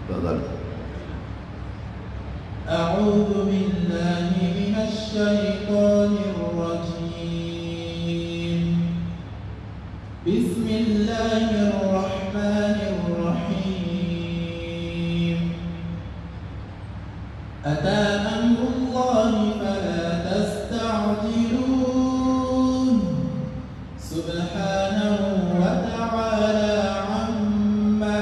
تفضل. أعوذ بالله من الشيطان الرجيم. بسم الله الرحمن الرحيم. أتى أمر الله فلا تستعجلون سبحانه وتعالى عما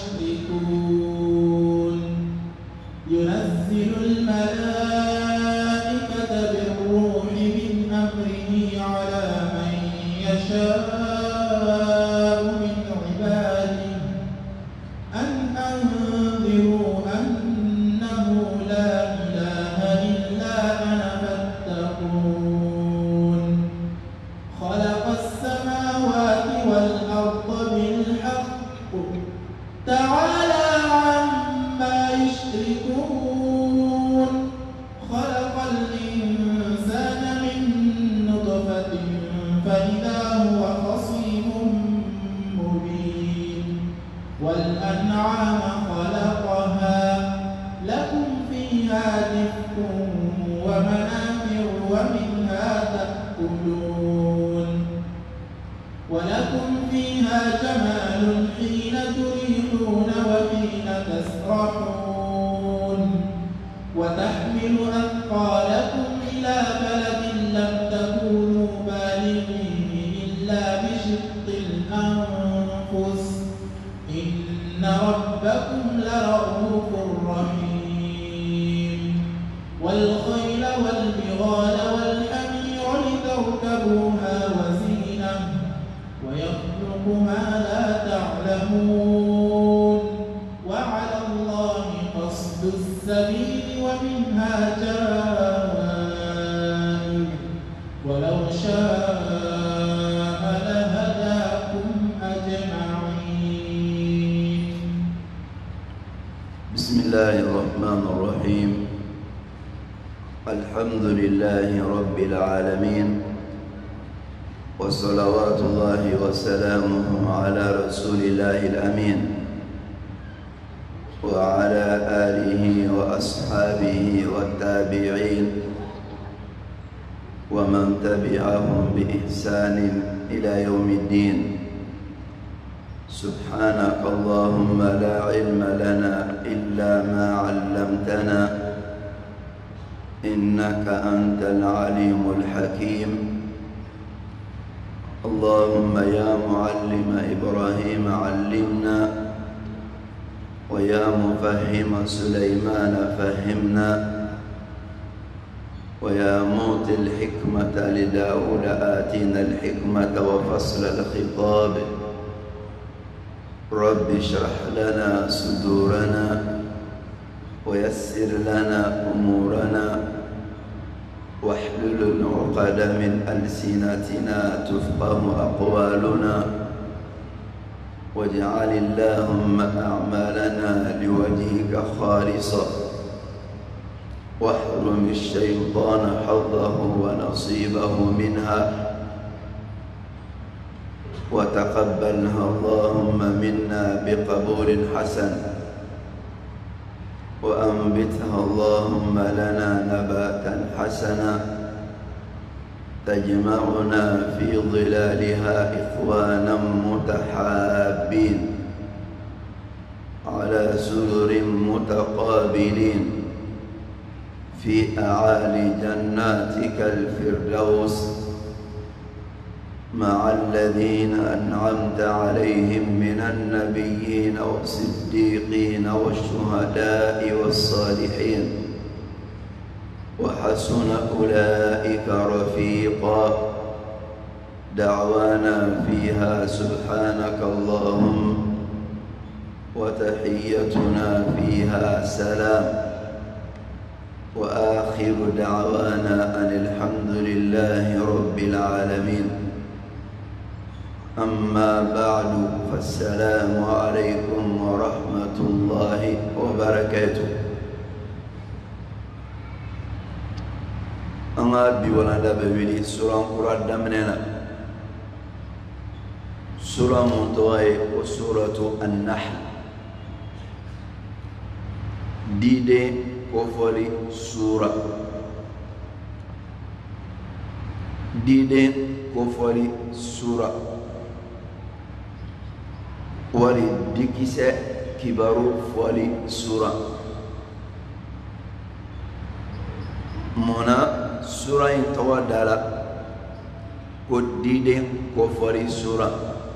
يشركون. ينزل الملائكة بالروح من أمره على من يشاء من عباده أن أنذروا أنه لا إله إلا أنا فاتقون. خلق السماوات والأرض بالحق تعالى عما يشركون. خلق الإنسان من نطفة فإذا هو خصيم مبين. والأنعام خلقها لكم فيها دفء ومنافع ومنها تأكلون. ولكم فيها جمال حين تريحون وحين تسرحون. وتحمل أثقالكم إلى بلد لم تكونوا بالغيه إلا بشق الأنفس إن ربكم لرؤوف رحيم. والخيل والبغال والحمير لتركبوها وزينة ويخلق ما لا تعلمون. وعلى الله قصد السبيل ومنها جائر ولو شاء لهداكم أجمعين. بسم الله الرحمن الرحيم. الحمد لله رب العالمين، وصلوات الله وسلامه على رسول الله الأمين وعلى آله وأصحابه والتابعين ومن تبعهم بإحسان إلى يوم الدين. سبحانك اللهم لا علم لنا إلا ما علمتنا إنك أنت العليم الحكيم. اللهم يا معلم إبراهيم علمنا، ويا مفهم سليمان فهمنا، ويا موتي الحكمة لداود آتنا الحكمة وفصل الخطاب. رب اشرح لنا صدورنا ويسر لنا أمورنا واحلل العقد من ألسنتنا تفقه أقوالنا. واجعل اللهم أعمالنا لوجهك خالصا، واحرم الشيطان حظه ونصيبه منها، وتقبلها اللهم منا بقبول حسن، وأنبتها اللهم لنا نباتا حسنا تجمعنا في ظلالها إخوانا متحابين على سرر متقابلين في أعالي جناتك الفردوس مع الذين أنعمت عليهم من النبيين والصديقين والشهداء والصالحين وحسن أولئك رفيقا. دعوانا فيها سبحانك اللهم، وتحيتنا فيها سلام، وآخر دعوانا أن الحمد لله رب العالمين. أما بعد، فالسلام عليكم ورحمة الله وبركاته. أنا بولا بولي سورة قرآن دمنا سورة منتوى وسورة النحل. dide kofoli sura dide kofoli sura wali dikise kibaru foli sura mona sura in tawadala ko dide kofoli sura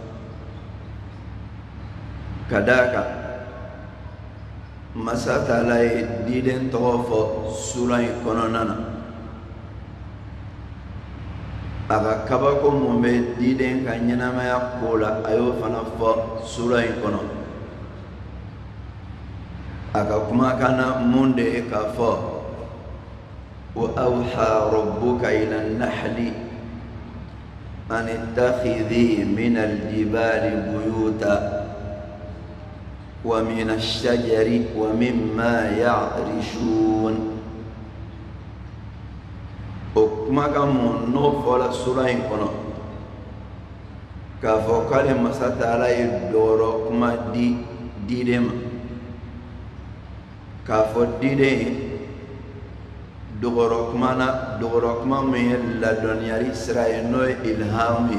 kadaka masata lai diden tawafo sura kononana aga kabako mumbe diden kanyana maya kola ayo fana fo sura kono aga kuma kana munde ka fo wa awha rabbuka ila an-nahli an ittakhidhi min al-jibali buyuta ومن الشجر ومما يعرشون وكما كان نوفل سورة كنا كفوكال مساتالا يدورو كما ديدم كفو ديدم دورو كما من لدنيا إسرائيل نو إلهامي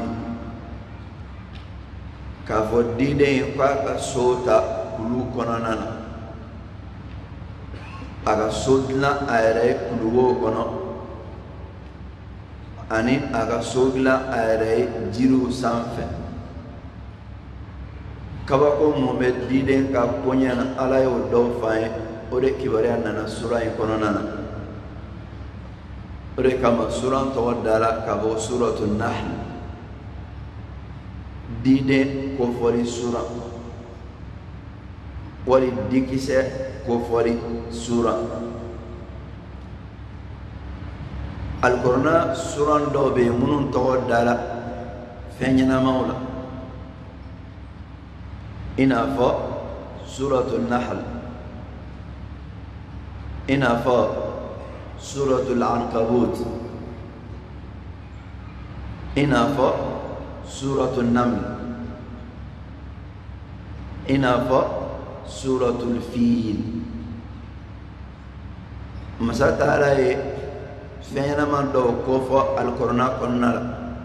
كفو ديدم كاكا سوتا kulu kononana aga sodla ayre kuluwo kono ani aga sodla ayre jiru sanfɛ kabako mumbe diden ka konyana ala yo do faye o de kibariya nana sura in kononana o de kama sura tɔgɔ dala ka bɔ suratul nahl diden kofɔli sura wali dikise kofoli sura alqur'an suran dobe munun to dala fenyana maula ina fa suratul nahl ina fa suratul ankabut ina fa suratul naml ina fa suratul fil masata alaye fena man do ko fo alqur'ana konnala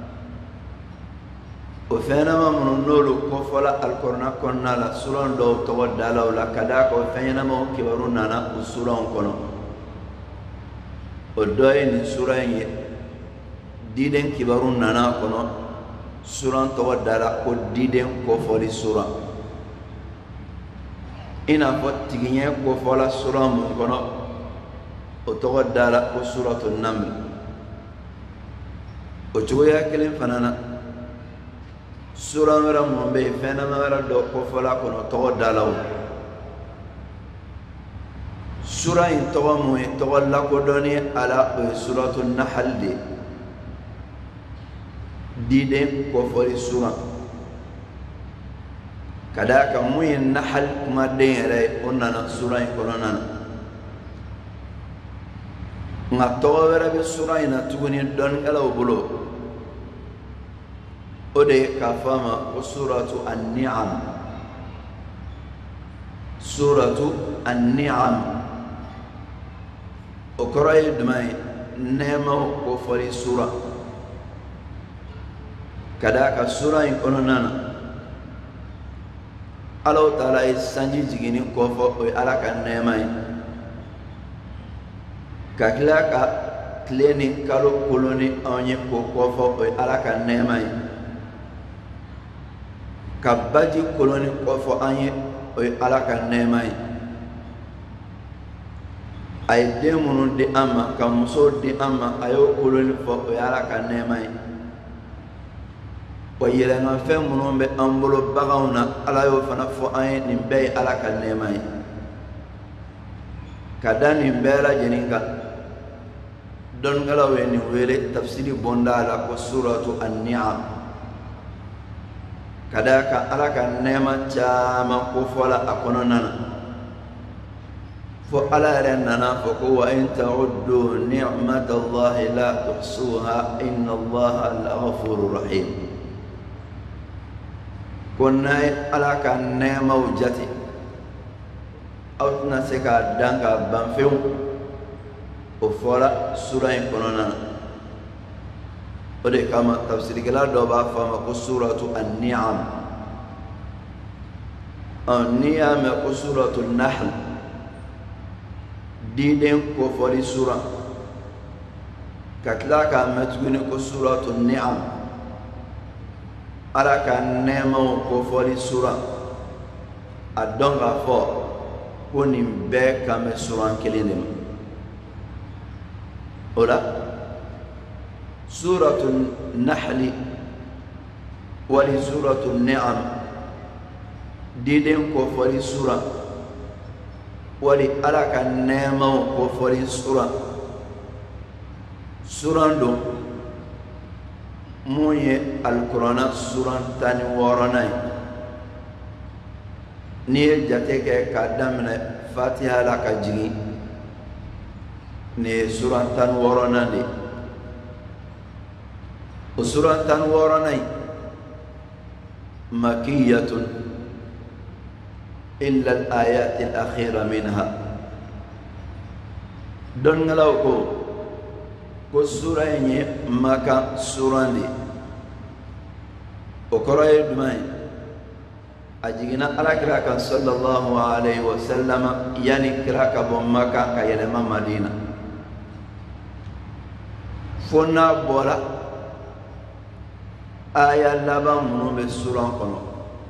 o fena man nolo ko fo la alqur'ana konnala suran do to dala wala kada ko fena man kibaru nana usuran kono o doy ni suran ye diden kibaru nana kono suran to dala ko diden ko fo li suran ina fo tigiɲɛ kofɔla sura mun kɔnɔ o tɔgɔ dala ko suratul naml o cogoya kelen fana na sura wɛrɛ mun bɛ yen fɛnnama wɛrɛ dɔ kofɔla kɔnɔ tɔgɔ dala o sura in tɔgɔ mun ye tɔgɔ lakodɔnni ala o ye suratul nahl de diden kofɔli sura kadaka muy nahal kuma den yɛrɛ o nana sura in kɔnɔna na nka tɔgɔ wɛrɛ bɛ sura in na tuguni dɔnnikɛlaw bolo o de ye k'a fɔ a ma ko suratu an-ni'am suratu an-ni'am o kɔrɔ ye jumɛn ye nɛɛmaw kofɔli sura kadaka sura in kɔnɔna na Allah Ta'ala ye sanji jigini kofɔ o ye ala ka nɛɛma ye ka tila ka tile ni kalo koloni anw ye k'o kofɔ o ye ala ka nɛɛma ye ka baji koloni kofɔ an ye o ye ala ka nɛɛma ye a ye den minnu di an ma ka muso di an ma a y'o koloni fɔ o ye ala ka nɛɛma ye wa yɛlɛmafɛn minnu bɛ an bolo baganw na ala y'o fana fɔ an ye nin bɛɛ ye ala ka nɛɛma ye ka da nin bɛɛ lajɛlen kan dɔnnikɛlaw ye nin wele tafsiri bonda la ko suratu an-ni'am ka da kan ala ka nɛɛma caman kofɔla a kɔnɔna na fo ala yɛrɛ nana fɔ ko wa in ta'uddu ni'matallahi la tuhsuha inna allaha laghafurur rahim ko n'a ye ala ka nɛɛmaw jate aw tɛna se k'a dan k'a ban fewu o fɔra sura in kɔnɔna na o de kama tafsirikɛla dɔ b'a fɔ a ma ko suratu an-ni'am n'i y'a mɛn ko suratu nahl diden kofɔli sura ka tila k'a mɛn tuguni ko suratu ni'am ala ka nɛɛmaw kofɔli sura a dɔn k'a fɔ ko nin bɛɛ kan bɛ suran kelen de ma o la suratu nahli wali suratu ni'am diden kofɔli sura wali ala ka nɛɛmaw kofɔli sura suran don mun ye alkurana suran 16nan ye n'i ye jate kɛ k'a daminɛ fatiha la ka jigin nin ye suran 16nan de o suran 16nan ye makiyatun illa al-ayat al-akhira minha dɔnnigɛlaw ko sura in ye maka suran de o kɔrɔ ye jumɛn ye a jiginna alakira kan sallallahu alayhi wa sallam yani kira ka bɔ maka ka yɛlɛma madina fo n'a bɔra aya laban minnu bɛ suran kɔnɔ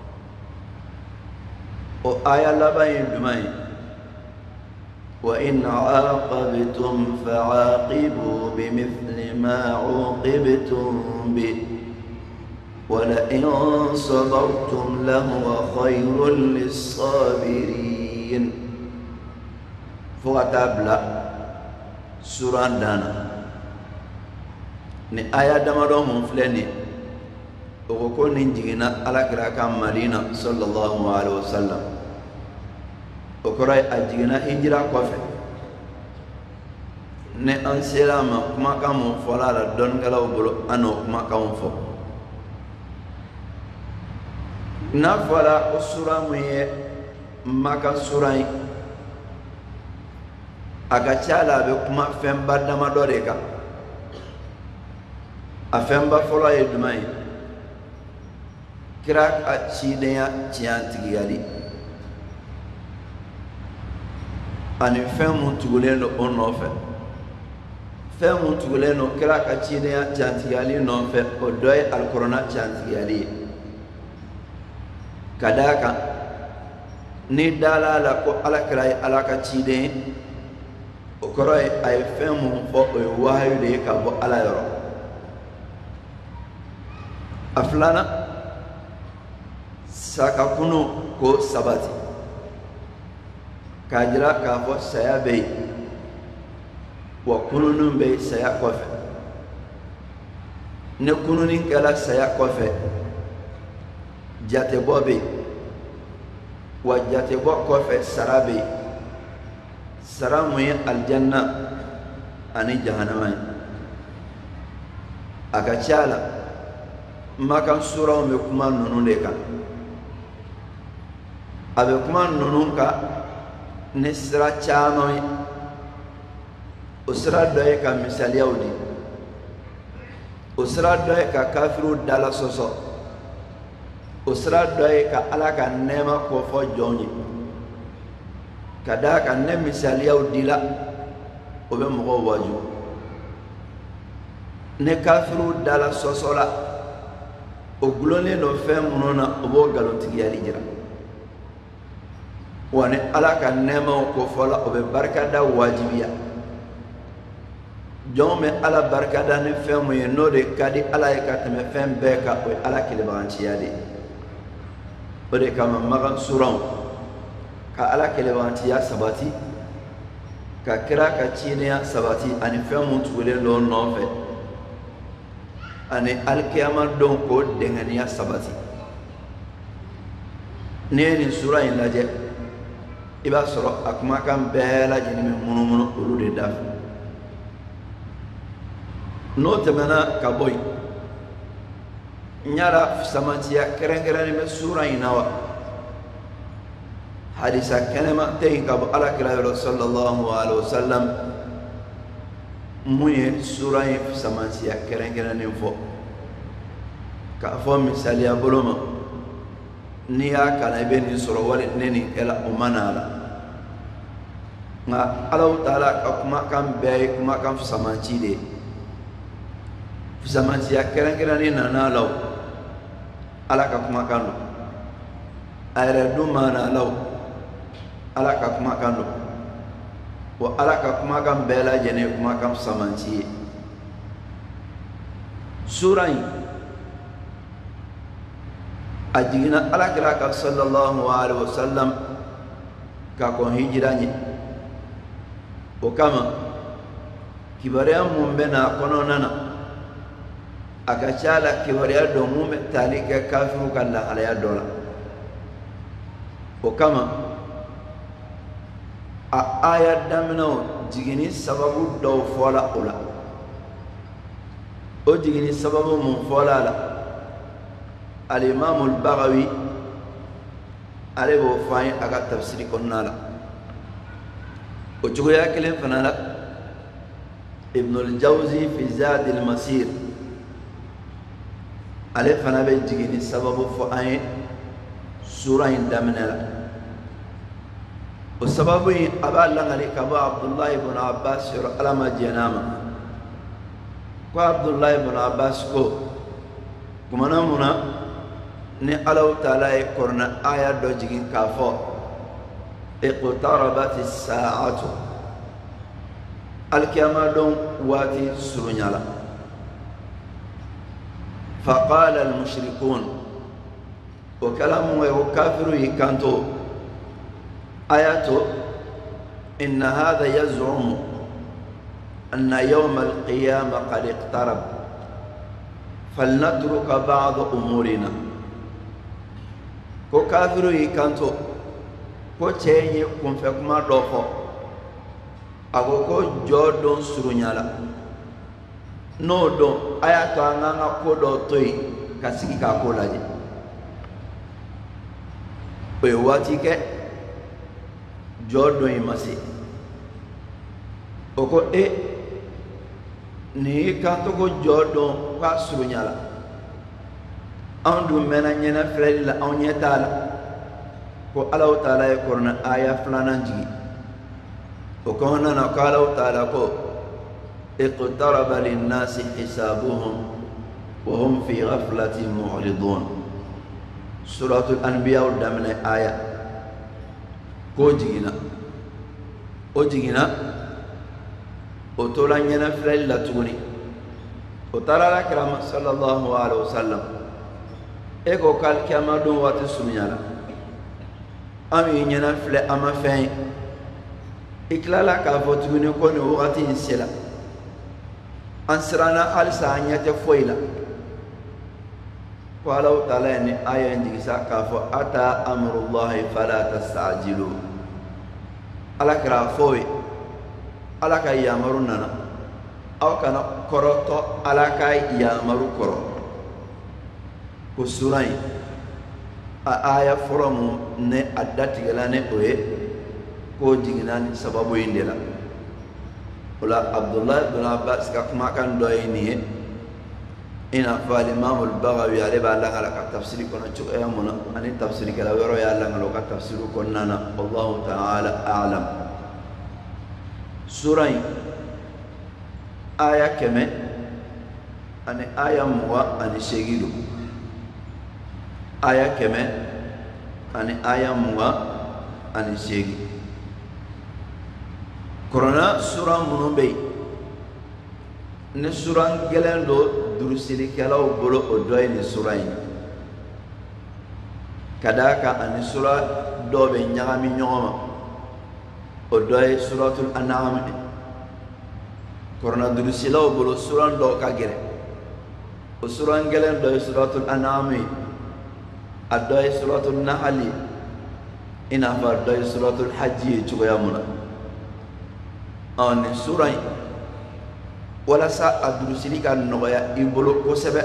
o aya laban ye jumɛn ye وإن عاقبتم فعاقبوا بمثل ما عوقبتم به ولئن صبرتم لهو خير للصابرين فغتابلا سورة دانا ni aya damadɔ mun filɛ nin o ko nin jiginna alakira ka madina sallallahu alaihi wasallam o kɔrɔ ye a jiginna hijira kɔfɛ ni an sera a ma kumakan mun fɔla a la dɔnnikɛlaw bolo an n'o kumakanw fɔ n'a fɔra ko sura mun ye maka sura ye a ka ca la a bɛ kuma fɛnba damadɔ de kan a fɛnba fɔlɔ ye jumɛn ye kira ka cidenya tiɲɛtigiyali ani fɛn mun tugulen don o nɔfɛ fɛn mun tugulen don kira ka cidenya tiɲɛtigiyali nɔfɛ o dɔ ye alikuranɛ tiɲɛtigiyali ye ka d'a kan ni dala la ko alakira ye ala ka ciden ye o kɔrɔ ye a ye fɛn mun fɔ o ye wahayu de ye ka bɔ ala yɔrɔ a filanan sakakunu ko sabati k'a jira k'a fɔ saya bɛ yen wa kununun bɛ yen saya kɔfɛ ni kununin kɛra saya kɔfɛ jatebɔ bɛ yen wa jatebɔ kɔfɛ sara bɛ yen sara mun ye alijanna ani jahanama ye a ka ca la makan suraw bɛ kuma ninnu de kan a bɛ kuma ninnu kan ni sira caman ye o sira dɔ ye ka misaliyaw di o sira dɔ ye ka kafiriw dala sɔsɔ o sira dɔ ye ka ala ka nɛɛma kɔfɔ jɔnw ye ka d'a kan ne misaliyaw dila o bɛ mɔgɔw waju ne kafiriw dala sɔsɔ la o gulonnen don fɛn minnu na o b'o nkalontigiyali jira wa ni ala ka nɛɛmaw kofɔ la o bɛ barikada wajibiya jɔn bɛ ala barikada ni fɛn mun ye n'o de ka di ala ye ka tɛmɛ fɛn bɛɛ kan o ye ala kelebaganciya de ye o de kama magan suranw ka ala kelebaganciya sabati ka kira ka cidenya sabati ani fɛn mun tugulen don nɔfɛ ani alikiyama don k'o dɛngɛniya sabati n'i ye nin sura in lajɛ i b'a sɔrɔ a kumakan bɛɛ lajɛlen bɛ munumunu olu de da fɛ n'o tɛmɛna ka bɔ yen n y'a la samatiya kɛrɛnkɛrɛnnen bɛ sura in na wa hadisa kenema teyin kabo ala kira yoro sallallahu alaihi wasallam muye sura yi samansiya keren fo ka fo misaliya boloma ni ya kana be ni soro wali neni ela umanala nga Allah taala ka kuma kan be kuma kan samanci de samansiya keren ni nana law ala ka kuma kan ayre du mana law ala ka kuma kan wa ala ka kuma kan bela jene kuma kan samanci sura yi ajina ala kira ka sallallahu alaihi wasallam ka ko hijira ni o kama kibariya mun bena kono nana aka cala kibariya do mun talika kafiru kala ala ya dola o kama a aya damino jigini sababu do fola ola o jigini sababu mun fola la al-imam al-Baghawi alebo fayin aga tafsiri konnala o jugoya kelen fanala ibn al-Jawzi fi Zad al-Masir ale fana be jigini sababu fo ay sura indamnala o sababu aba langali kaba Abdullah ibn Abbas alama janama ko Abdullah ibn Abbas ko kumana muna ni Allah taala e korna aya do jigin kafo iqtarabat as-sa'atu al-qiyamah don wati surunyala faqala al-mushrikun wa kalamu wa kafiru yikanto ayato inna hadha yaz'umu anna yawm al-qiyamah qad iqtarab falnatruka ba'd umurina ko kafiru yikanto ko chenye kumfe kuma dofo ago ko jodon surunyala no don ayato anganga ko do toy kasiki ka ko laje o wati ke jodon imasi o ko ni kanto ko jodon ka surunyala andu mena nyena frela on nyetala ko Allah taala e korna aya flanan jigi o ko nana ko Allah taala ko iqtaraba lin-nasi hisabuhum wa hum fi ghaflatin mu'ridun suratul anbiya damna aya ko jigina o jigina o tola nyena frela tuni o tarala kirama sallallahu alaihi wasallam eko kal kiyama don wati surunyala ami nyana fle ama fen iklala ka votuni ko ni wati insela ansrana alsa anyate foila ko Allah taala ni aya ndi sa ka fo ata amrullahi fala tastajilu ala kra foi ala ka yamaru nana aw kana koroto ala ka yamaru koro ko surai a aya foromu ne adati galane oye ko jiginani sababu indela wala Abdullah ibn Abbas ka kuma kan doyini ina fa al-imam al-Baghawi ale ba la ka tafsiri kono cho e amuna ani tafsiri kala wero ya la ngalo ka tafsiru konnana wallahu ta'ala a'lam surai aya keme ani aya muwa ani shegidu aya keme ani aya muwa ani shegi korona sura munube ne sura gelendo durusili kalaw bolo odoy ni sura yi kadaka ani sura dobe nyagami nyoma odoy suratul an'am korona durusilaw bolo sura do kagere o sura gelendo suratul an'am adoy suratul nahl ina fa adoy suratul hajj chugoyamuna ani sura wala sa adurusili ka noya ibolo ko sebe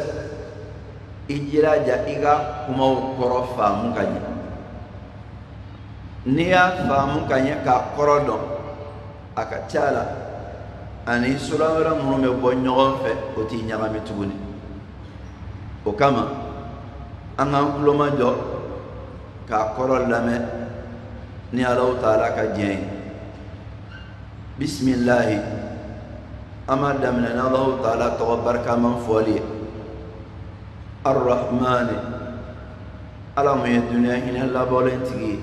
ijiraja iga kuma koro faamu kanyi niya faamu kanya ka korodo aka cala ani sura wala mun me bo nyogon fe o ti nyama mi tuguni o kama anga kuloma jo ka korol lame ni Allah taala ka jeng bismillah ama damna Allah taala to barka man foli الرحمن ألم الدنيا هنا لا بولنتي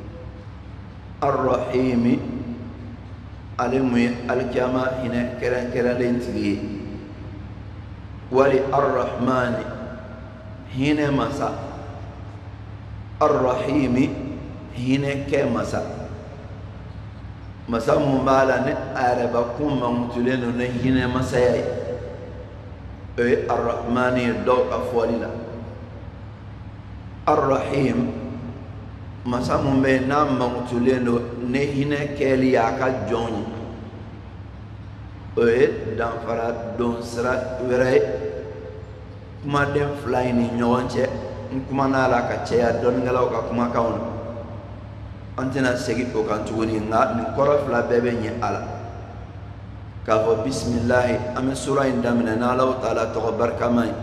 الرحيم ألم الجماع هنا كران لنتي ولي الرحمن هنا مسا الرحيم هنا كمسا مسا مبالا أربكم ممتلين هنا مسايا الرحمن يدوك أفوالنا الرحيم مسامو بينا مغتولينو نهينا كيلي عكا جوني دان فرات دون سرات وراي كما دين فلايني نيوانچه كما نالا كچيا دون غلاو كما كاون انتنا سيغي بوكان توني nga ni koro fla bebe nyi ala kafo bismillah am sura indamna na Allah taala to barkamay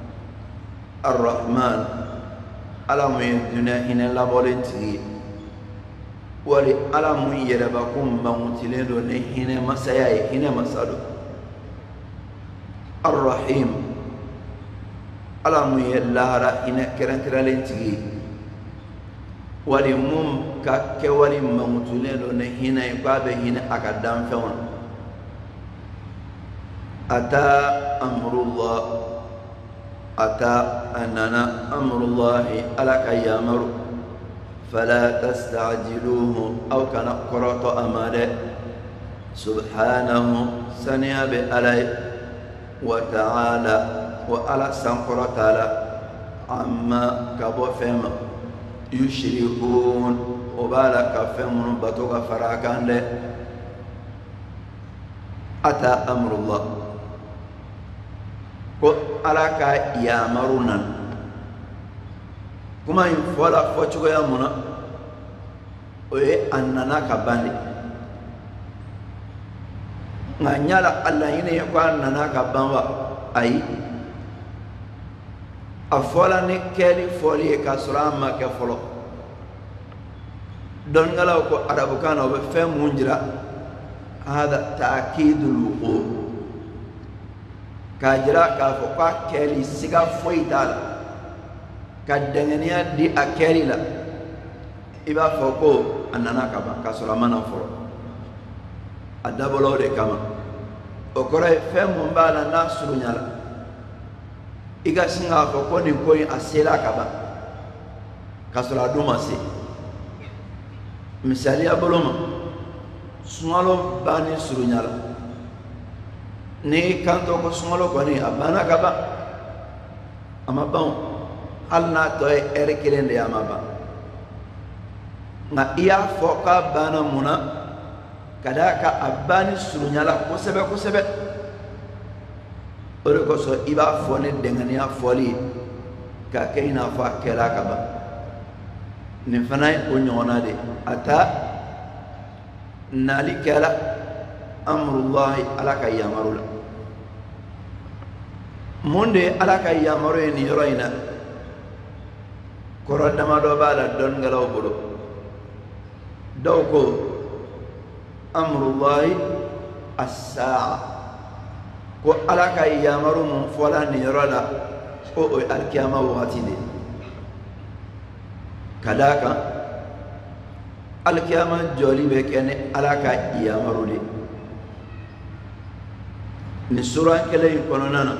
الرحمن alamu dunya hina la bolenti wali alamu yerabakum mawtilelo ne hina masaya hina masado الرحيم alamu yellara hina kerankeralenti wali mum ka ke wali mawtilelo ne hina ibabe hina akadam fewon أتى أمر الله أتى أننا أمر الله ألك يامر فلا تستعجلوه أو كان قرط أمره سبحانه سنيا بألي وتعالى وألا سنقر تعالى عما كبفهم يشركون وبالك فهم بطوك فراكان له أتى أمر الله ko alaka ya marunan kuma in fola fochugo ya muna oye annana kabandi nganyala Allah ine ko annana kabamba ai afola ne keli foli ka surama ke folo don ngala ko arabu kana be fe munjira hada ta'kidul wuqu kajira ka fo ka keli siga foi dala kadangania di akeli la iba fo ko anana kaba kasura mana fo adabolo de kama o kore fe mun bala na surunyala iga singa fo ko ni ko asela kaba kasura duma si misali aboloma sungalo bani surunyala ni kanto ko sungalo ko ni abana kaba amabon alna to erekelen de amaba na iya foka bana muna kadaka abani surunyala ko sebe ore ko so iba fone dengania foli ka kaina fa kala kaba ni fanay o nyona de ata nalikala amrullahi alaka yamarula monde alaka yamaru ni yoroina korodama do bala don ngalaw bulo dawko amrullahi as-sa'a ko alaka yamaru mun fola ni yorola ko o alkiyama wati de kadaka alkiyama joli be kene alaka yamaru de ni sura kele kononana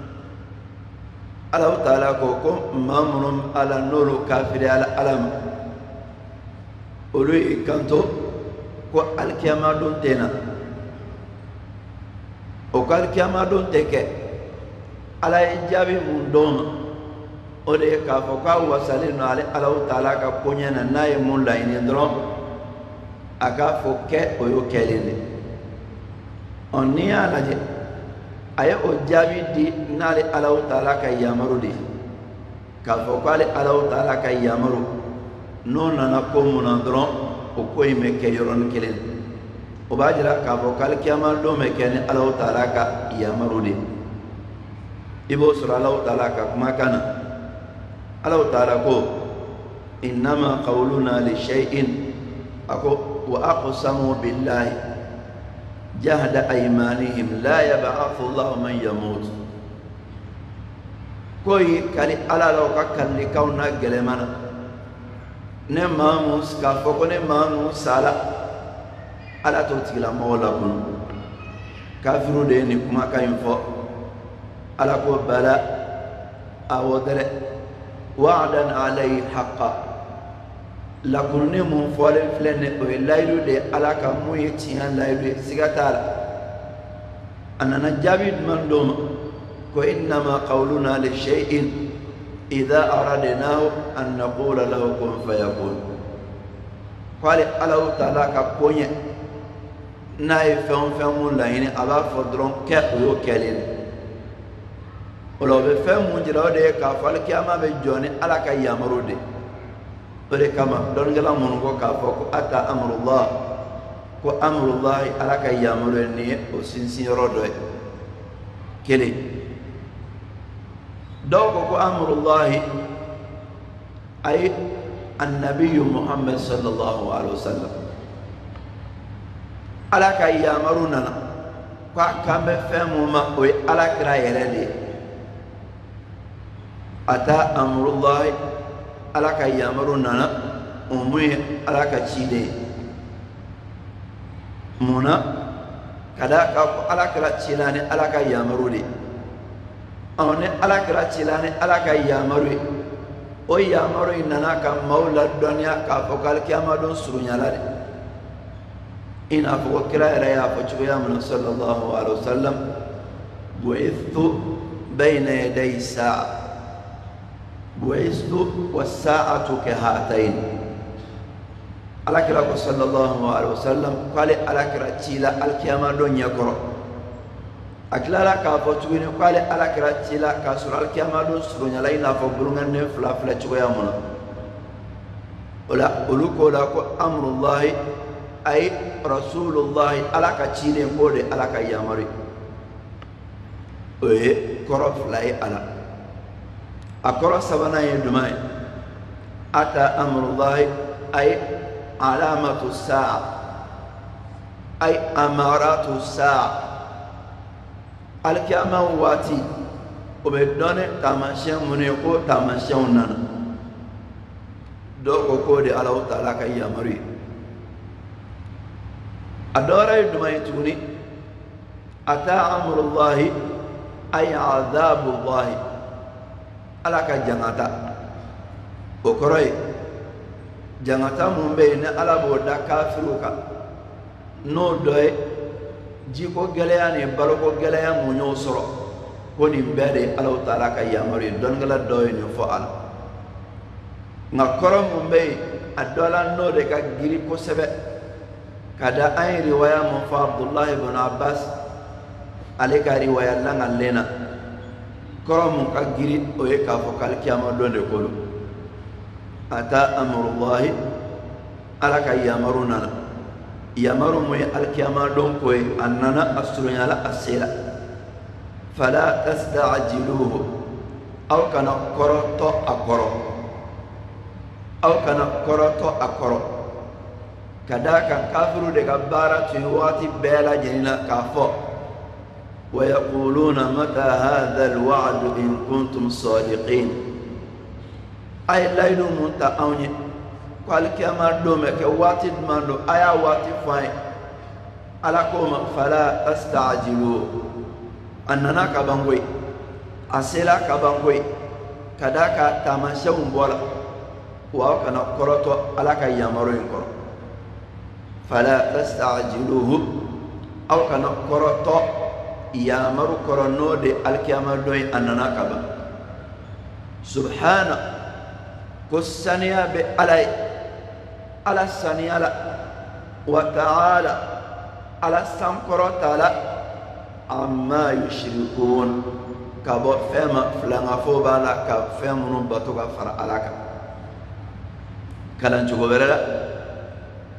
Allah taala ko mamnum ala nuru kafir ala alam olu kanto ko alkiyama don tena o alkiyama don teke ala jabi mun don o de ka fo ka wasalinu ala Allah taala ka konyana nay mun la ini ndron aka fo ke o yo kelene oniya laje aya o jabi di nale Allah taala ka yamaru di ka fo ko ale Allah taala ka yamaru non na ko mun ndron koy me ke yoron kelen o bajira ka fo kal kiyama do me ke ni Allah taala ka yamarude ibo sura Allah taala ka kuma kana Allah taala ko innama qawluna li shay'in ako wa aqsamu billahi jahda aymanihim la yab'athu Allah man yamut koy kali ala law ka kalli kauna gelemana ne mamus ka foko ne mamu sala ala to tigila mawla kun kafiru de ni kuma ka info ala ko bala awdare wa'dan alayhi haqqan la kunne mun fole flene o laylu de ala ka mu yetian laylu sigatala anana jabid man doma ko innama qawluna li shay'in idha aradnahu an naqula lahu kun fayakun qala Allah taala ka konye nay fam mun layni aba fodron ke o kelin olo be fam mun jira de ka fal kiyama be joni ala ka yamarude bere kama don gala mun ko ka fo ata amrullah ko amrullah ala ka yamuru ni o sinsin rodo kele do ko amrullah ay annabi Muhammad sallallahu alaihi wasallam ala ka yamaruna ko kambe femu ma o ala kira yelede ata amrullah ala ka yamaru nana umui ala ka cide muna kada ka ala kira cilani ala ka yamaru de awne ala kira cilani ala ka yamaru o yamaru nana ka maula dunya ka fokal kiyama don surunyala de ina fo kira ya fo chuya mun sallallahu alaihi wasallam bu'ithu bayna yaday sa'a bu'istu was-sa'atu kahatayn ala kira sallallahu alaihi wasallam qala ala kira cila al-qiyama don yakoro aklara ka fo tuwini qala ala kira cila ka sur al-qiyama don surunya laina fo burungan ne fla chuya mun ola uluko la ko amrullah ay rasulullah ala ka cile ko de ala ka yamari oye koro flay ala akora sabana yedumai ata amrullah ay alamatu sa'a ay amaratu sa'a alkiyama wati obedone tamashen mune ko tamashen nana do ko de Allah taala kay yamari adora yedumai tuni ata amrullah ay azabullah ala ka jangata o koroy jangata mun be ne ala bo da kafiru ka no doy jiko geleya ne baloko geleya mu nyo soro ko ni bede ala taala ka yamari don gala doy ni fo ala nga koro mun be adola no de ka giri ko sebe kada ay riwaya mun fa Abdullah ibn Abbas ale ka riwaya la ngalena koro mun ka giri o ye ka fo kal kiyama don de kolo ata amrullah ala ka yamaru nana yamaru mu al kiyama don ko annana asrunya la asila fala tasta'jiluhu aw kana koroto akoro kadaka kafiru de gabara tu wati bela jenina kafo ويقولون متى هذا الوعد إن كنتم صادقين أي ليل منتأوني قال كما دومك واتد ماندو أيا واتد فاين على كوما فلا تستعجلوا أننا كبانوي أسيلا كبانوي كداك تماشون بولا وأكنا كرتو على كيامرين كرو فلا تستعجلوه أو كنا كرتو yamaru korono de alkiyama doy anana kaba subhana kusaniya be alay ala saniyala wa ta'ala ala sankoro ta'ala amma yushrikun kabo fema flanga fo bala ka femu batu ka fara alaka kalan chugo berala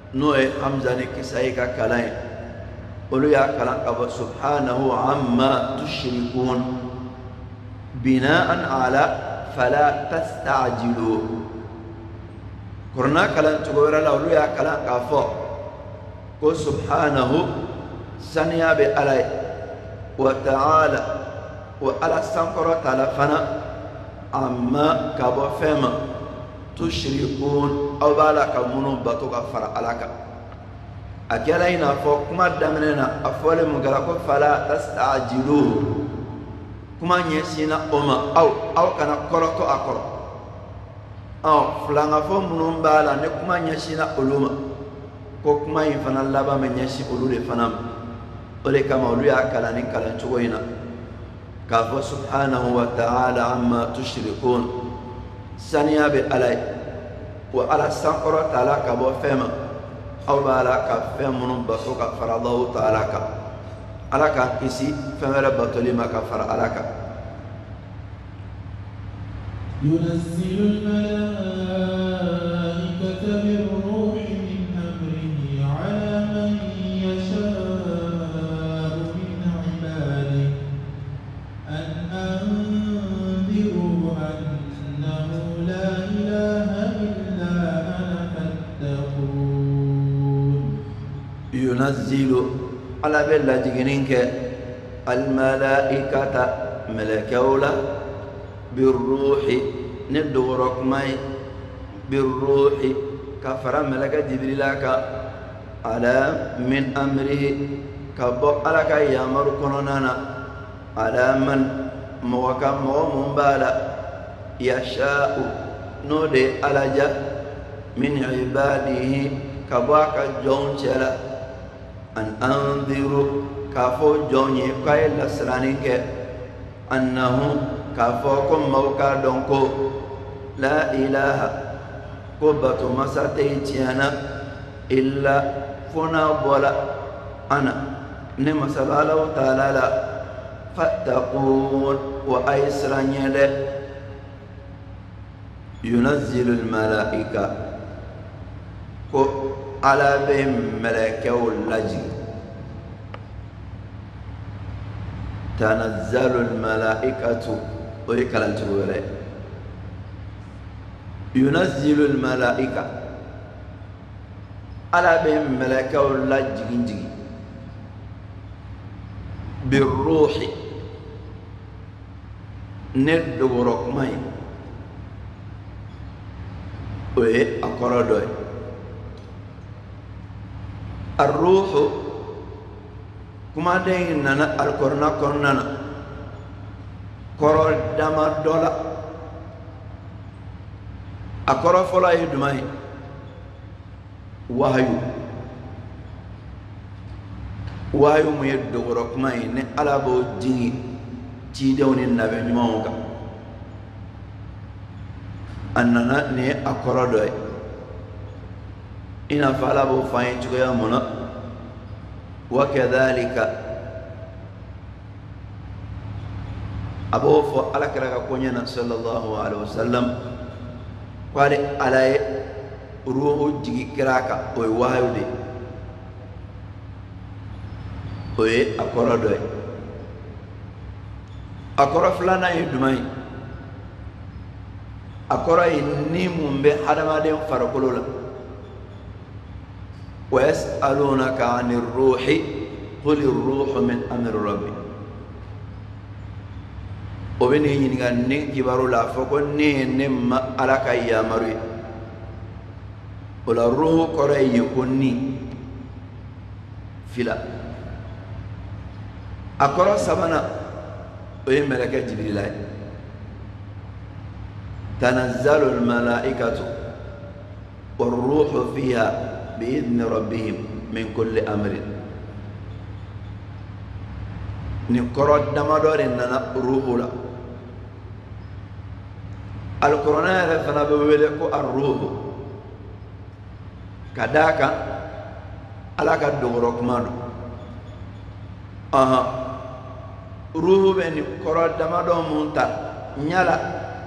نوي حمزة كسايكا كلاين قولوا يا كلام أبو سبحانه عما تشركون بناء على فلا تستعجلوا قرنا كلام تقول له يا كلام كفو قل سبحانه سنيا بألي وتعالى وعلى سنقر تلفنا عما كبو فما تشركون أو بالك منو بطوك فرعلك أكلينا فوق ما دمنا أفول مغلق فلا تستعجلوا كما يسينا أما أو كان كرتو أكر أو فلانا فو منو بالا نكما يسينا ألوما كما يفنا اللبا من يسي ألول فنام أولي كما أولي أكلاني كلان تغينا كافو سبحانه وتعالى عما تشركون سنيا بألي وعلى سنقر تعالى كبو فيما أو بالا كفيم من بسوك فرضه تعالى على كيسي فما ربطلي ما كفر على ينزل الملائكة بالروح من أمره على من يشاء من عباده أن أنذروا أنه لا إله إلا أنا فاتقون ينزل على بلا جنينك الملائكة ملكولا بالروح ندورك ماي بالروح كفر ملك جبريل على من أمره كبو على يامر كننا على من موكا مبالا يشاء نودي على جا من عباده كباك جون شلا أن أنذروا كافو جوني كاي لسرانيك أنه كافوكم موكا دونكو لا إله قبة مساتيتيانا إلا فنا بولا أنا نمسل الله تعالى فاتقون وأيسران يده ينزل الملائكة على بهم ملائكة اللجي تنزل الملائكة ويكلم تقول ينزل الملائكة على بهم ملائكة اللجي بالروح ندورك ماي وأقردوي الروح كما ديننا القرآن كرنا كرر دم دولا أقرأ فلا يدمي وهايو ميدورك ماي ne alabo jingi ci dewni nabe nyumoga annana ne akorodo ina fala bo fayin tuya mona wa kadhalika abo fo alakara ko nyana sallallahu alaihi wasallam kwale alay ruhu jigi kiraka oy wahayude oye akorodo akoro flana yidumai akoro ni mumbe hadamade farakolola ويسألونك عن الروح قل الروح من أمر ربي وبني ينغان كبارو لا فكون نم على يا مري ولا الروح كري يكونني فلا أقرأ سبنا وهي ملكة جبريل تنزل الملائكة والروح فيها بإذن ربهم من كل أمر نقرأ دمدور إننا روح لا القرآن يعرفنا بولك الروح كذاك على كدورك مانو روح بني قرأ دمدور مونتا نيالا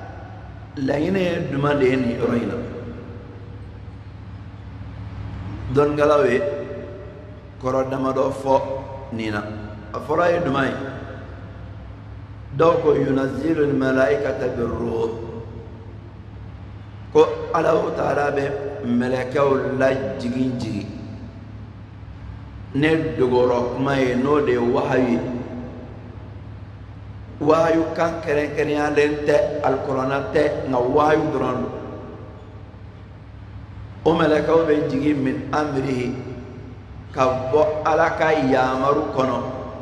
لين دمدين يروينا don galawe koro damado fo nina afora yedumai doko yunazzilu almalaikata birruh ko Allahu ta'ala be malakaw la jigi ne dogoro mai no de wahayu kan keren ya lente alqur'ana te na wahayu dron o malakaw be jigi min amrihi kabbo alaka yamaru kono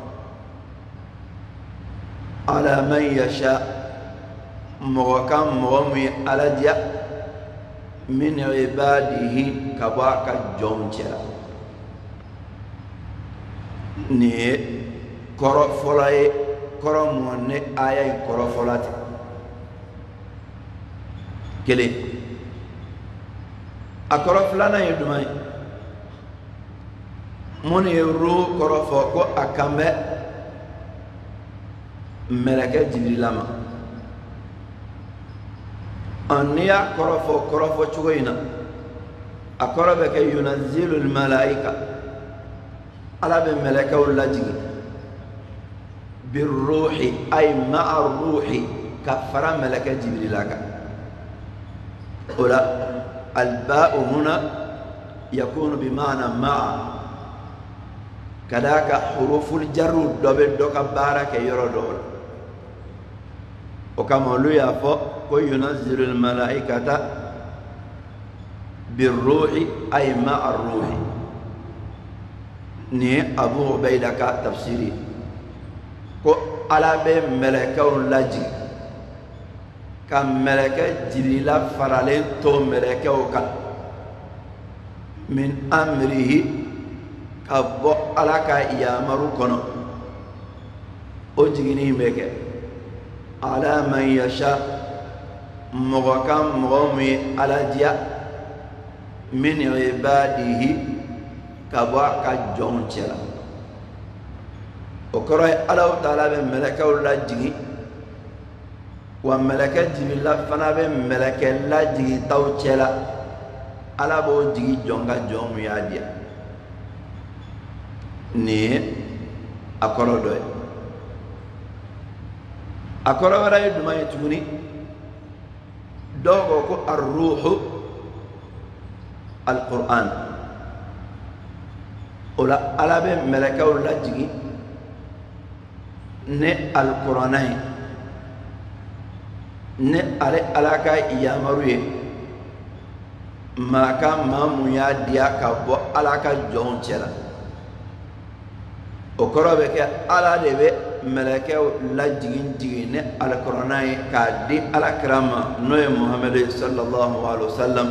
ala man yasha موكام مومي على جا من عباده كباك جونجا ني كرو فلاي كرو موني آية كرو فلات كلي أكرو فلانا يدمي من يرو كرو فوكو أكامب ملكة جبريل أنيا كرفو شوينا أقربك ينزل الملائكة على بالملائكة واللجي بالروح أي مع الروح كفر ملكة جبريل ولا الباء هنا يكون بمعنى مع كذاك حروف الجر دبل دوك بارك يردول وكما لو يفو وينزل الملائكة بالروح أي مع الروح ني أبو عبيدة تفسيري كو على بين ملكة لاجي كم ملكة جبريل فرالين تو ملكة وكا من أمره كبو على كا يامرو كنو أجيني مكة على من يشاء مغاكم مغامي على جاء من عباده كباك جونشلا وكراي الله تعالى بملكة اللاجئ وملكة جبريل فنا بملكة اللاجئ توشلا على بوجي جونغا جومي عادية ني أكرودوي أكرودوي دما يتوني دوغو الروح القرآن ولا على ملكة ولا جي ne alquranai ne ale alaka yamaruye maka mamu ya dia ka bo alaka jonchela o korobe ke ala debe meleke la jigin jigin ne alquranai ka di alakrama noye muhammad sallallahu alaihi wasallam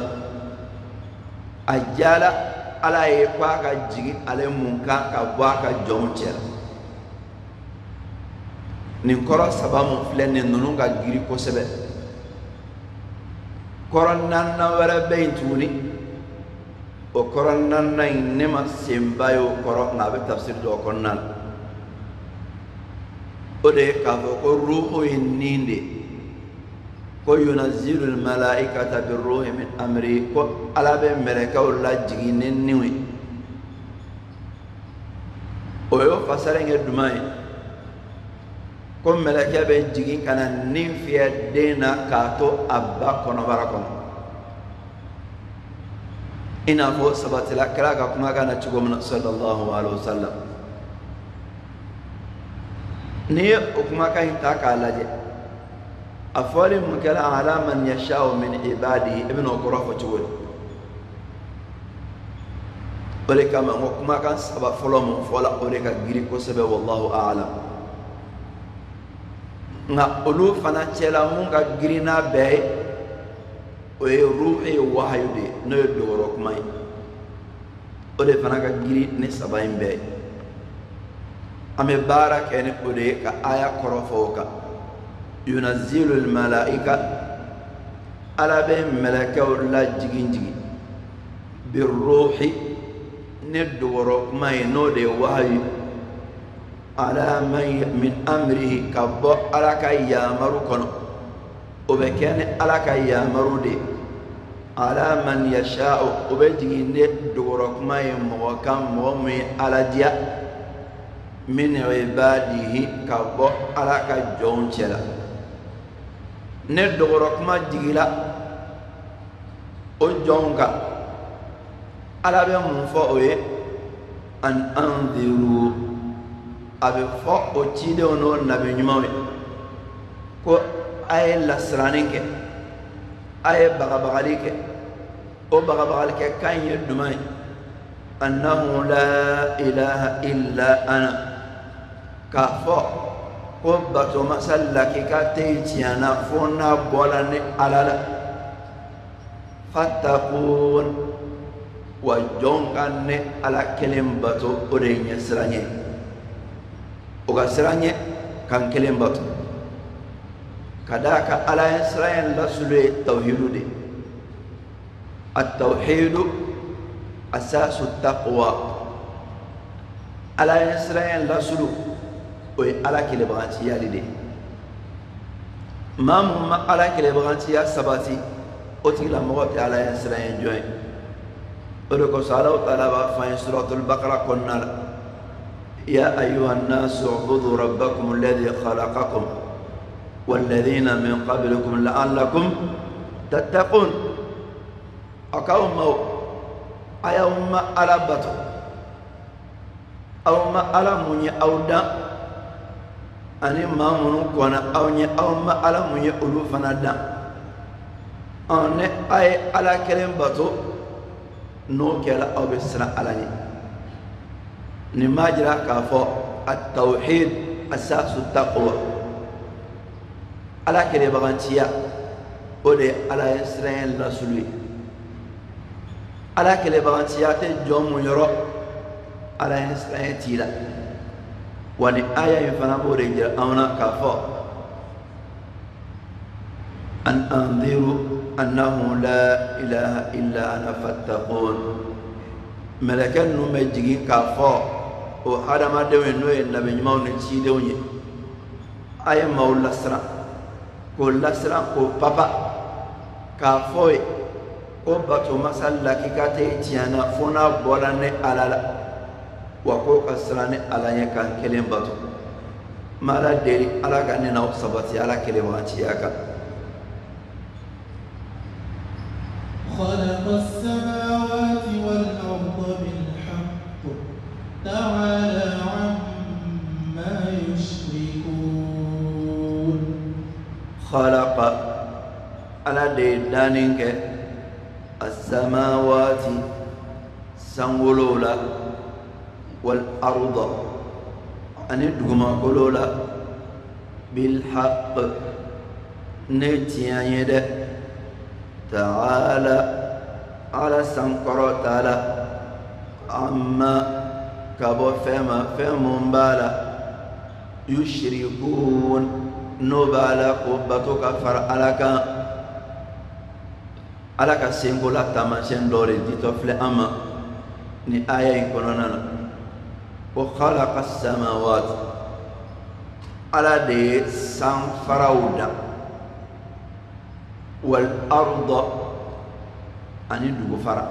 ajala ala ye kwa ka jigin ale munka ka bo ka jonchela ni koro sababu flenne nunu ga giri ko sebe koronnan na wara beintuni o koronnan na inema sembayo koro na be tafsir do konnan o de ka ko ruhu inninde ko yunazzilu al malaikata bir ruhi min amri ko ala be meleka wala jiginen niwi o yo fasare ngedumay comme meleke be jigin kana nin fiye dena kato abba kono barakon ina fo sabatila kala ka kuma kana cigo mun sallallahu alaihi wasallam ni o kuma ka hinta ka laje afali mun kala ala man yashau min ibadihi ibn qurafo cigo ole kama kuma kan saba folo mun fola ole ka giri ko sebe wallahu a'lam nga olu fana cela mun ga girina be o ye ruhi wahayude no ye dogoro kuma ye o de fana ga giri ne saba in be ame baara kɛ ni o de ye ka aya kɔrɔfɔ ka yunazzilu almalaika ala be mɛlɛkɛw la jigin jigin birruhi ne dogoro kuma ye n'o de ye wahayu على من أمره كبر على كي يامرو كنو وبكان على كي يامرو دي ala man yasha'u ubejiginde dogorokuma ye mɔgɔ kan mɔgɔ min ye ala diya min ibadihi ka bɔ ala ka jɔnw cɛla ne dogorokuma jigila o jɔnw kan ala bɛ mun fɔ o ye an anziru a bɛ fɔ o cidenw n'o nabi ɲumanw ye ko a ye lasiranin kɛ a ye bagabagali kɛ o bagabagali kɛ kan ye duman ye annahu la ilaha illa ana k'a fɔ ko batomasa lakika tɛ tiɲɛna fo n'a bɔla ni ala la fattaqun wa jɔn ka ne ala kelen bato o de ye ɲɛsiran ye o ka siran ye kan kelen bato ka d'a kan ala ye siran ye lasulu ye tawhidu de at-tawhidu asasu taqwa ala ye siran ye lasulu o ye ala kelebagantiyali de maa mun ma ala kelebagantiya sabati o tigilamɔgɔ tɛ ala ye siran ye jɔn ye o de kosɔn Alahu Taala b'a fɔ an ye suratul Baqara kɔnɔna la ya ayyuhan nasu u'budu rabbakum alladhi khalaqakum walladhina min qablikum la'allakum tattaqun akaw maw ayaw ma ala bato aw ma ala mun ye aw dan ani maa minnu kɔnna aw ɲɛ aw ma ala mun ye olu fana dan ne a ye ala kelen bato n'o kɛra aw bɛ siran ala ɲɛ nin b'a jira k'a fɔ at-tawhid asasu taqwa ala kelebagantiya o de ye ala ye siran ye lasulu ye ala kelebagantiya tɛ jɔn mun yɔrɔ ala ye siran ye t'i la wa ni aya in fana b'o de jira anw na k'a fɔ an anziru annahu la ilaha illa ana fattaqun mɛlɛkɛ ninnu bɛ jigin k'a fɔ o hadamadenw ye n'o ye nabi ɲumanw ni cidenw ye a ye maaw lasiran k'o lasiran k'o papa k'a fɔ ye ko batomasa lakika tɛ tiɲɛna fo n'a bɔra ni ala la wa ko ka siran ni ala ɲɛ kan kelen bato n bɛ ala deli ala ka ne n'aw sabati ala kelebagantiya kan. خلق السماوات والأرض بالحق تعالى عما يشركون خلق على دانك السماوات سنغلولا والأرض أن يدغم قلولا بالحق نتيان يده تعالى على سنقر تعالى عما كبو فما بالا يشركون نبالا قبتك فرعلك على سنقولا تماشين دوري دي تفل أما ni aya in kɔnɔna na wa khalaqa samawat ala de ye sanfaraw da wal arda ani dugu fara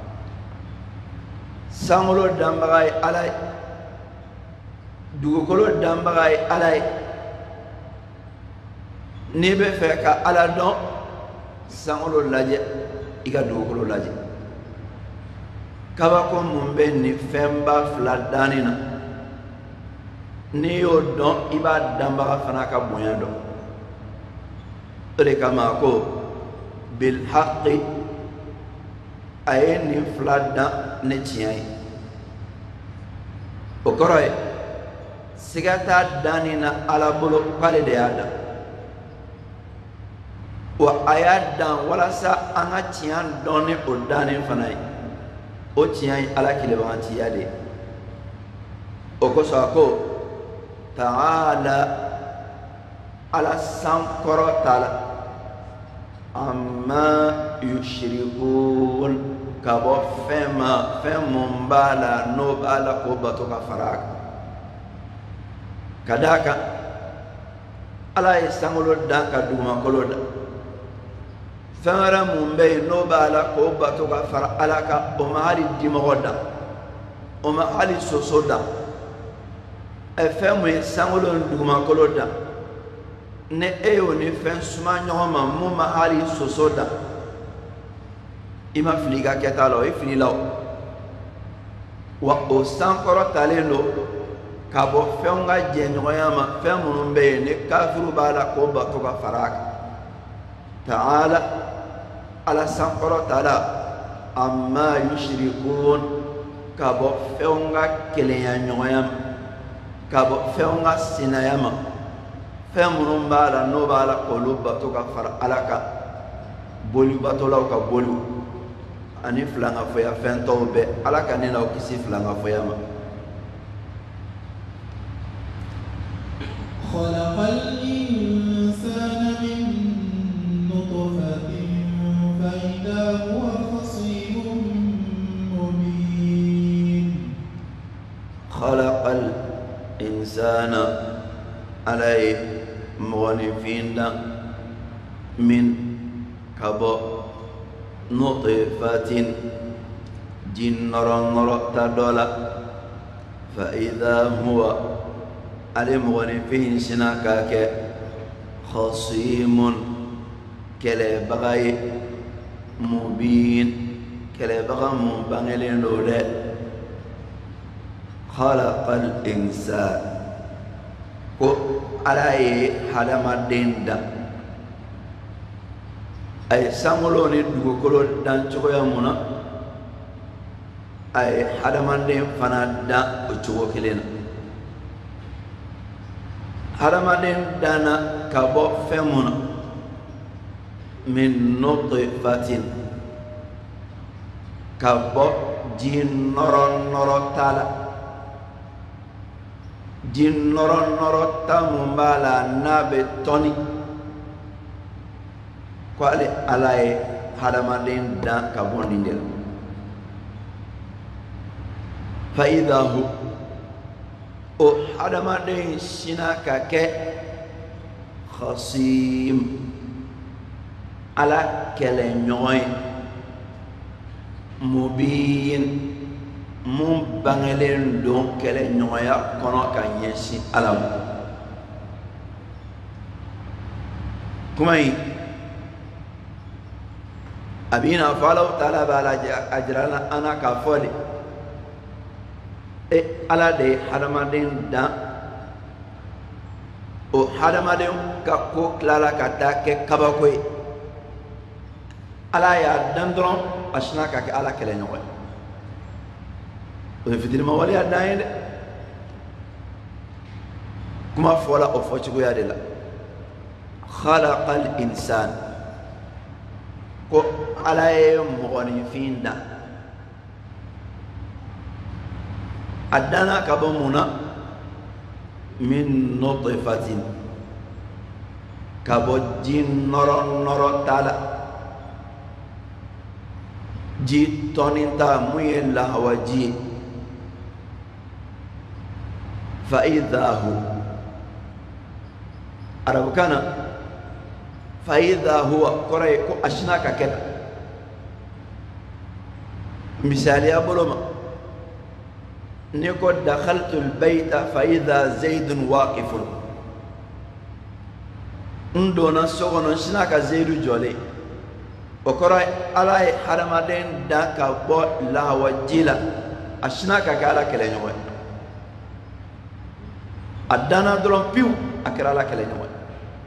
sankolo danbaga ye ala ye dugukolo danbaga ye ala ye n'i bɛ fɛ ka ala dɔn sankolo lajɛ i ka dugukolo lajɛ kabako mun bɛ nin fɛnba fila danni na n'i y'o dɔn i b'a danbaga fana ka bonya dɔn o de kama ko bilhaqi a ye nin fila dan ni tiɲɛ ye o kɔrɔ ye siga t'a danni na ala bolo k'ale de y'a dan wa a y'a dan walasa an ka tiɲɛ dɔn ni o danni fana ye o tiɲɛ ye ala kelebagantiya de ye o kosɔn a ko ta'ala ala sankɔrɔ t'a la amma yushrikun ka bɔ fɛn ma fɛn mun b'a la n'o b'a la k'o bato ka fara a kan ka d'a kan ala ye sankolo dan ka dugumakolo dan fɛn mun bɛ yen n'o b'a la k'o bato ka fara ala kan o ma hali dimɔgɔ da o ma hali soso da fɛn mun ye sankolo ni dugumakolo da ni e y'o ni fɛn suma ɲɔgɔn ma mun ma hali soso da i ma fili i ka kɛta la o i filila o wa o sankɔrɔ talen don ka bɔ fɛnw ka jɛɲɔgɔnya ma fɛn minnu bɛ yen ni kafiru b'a la k'o bato ka fara a kan ta'ala ala sankɔrɔ ta la amma yushrikun ka bɔ fɛnw ka kelenya ɲɔgɔnya ma ka bɔ fɛnw ka sinaya ma fɛn minnu b'a la n'o b'a la k'olu bato ka fara ala kan bolibatolaw ka boliw ani filankafoya fɛn tɔw bɛɛ ala ka ne n'aw kisi filankafoya ma. خلق الإنسان من نطفة فإذا هو خصيم مبين. خلق الإنسان عليه مغنفين من كبو نطفة جنر تدولا فإذا هو المغنفين سناكاك خصيم كلبغي مبين كلبغي مبانلين لولا خلق الإنسان ko ala ye hadamaden da a ye sankolo ni dugukolo dan cogoya mun na a ye hadamaden fana dan o cogo kelen na hadamaden danna ka bɔ fɛn mun na min nutfatin ka bɔ ji nɔrɔ ta la ji nɔrɔ ta mun b'a la n'a bɛ tɔni ko ale ala ye hadamaden dan ka bɔ nin de la fa idha hu o hadamaden sina ka kɛ khasim ala kɛlɛɲɔgɔn ye mubin mun bangelen don kɛlɛɲɔgɔnya kɔnɔ ka ɲɛsin ala ma kuma in a b'i na fɔ Alahu Taala b'a la a jira an na k'a fɔ de ala de ye hadamaden dan o hadamaden ka ko tilala ka taa kɛ kabako ye ala y'a dan dɔrɔn a sina ka kɛ ala kɛlɛɲɔgɔn ye o ye fitinima waleya dan ye dɛ kuma fɔla o fɔcogoya de la khalaqal insan ko ala ye mɔgɔninfin dan a danna ka bɔ mun na min nutfatin ka bɔ ji nɔrɔ ta la ji tɔnin ta mun ye lahawaji ye fa idha hu arabukan na fa idha huwa kɔrɔ ye ko a sina ka kɛ tan misaliya bolo ma ni ko dakhaltu albayta fa idha zaydun waqifun n donna so kɔnɔ n sina ka zayidu jɔlen o kɔrɔ ye ala ye hadamaden dan ka bɔ lahawaji la a sina ka kɛ ala kɛlɛɲɔgɔn ye a danna dɔrɔn piwu a kɛra ala kɛlɛɲɔgɔn ye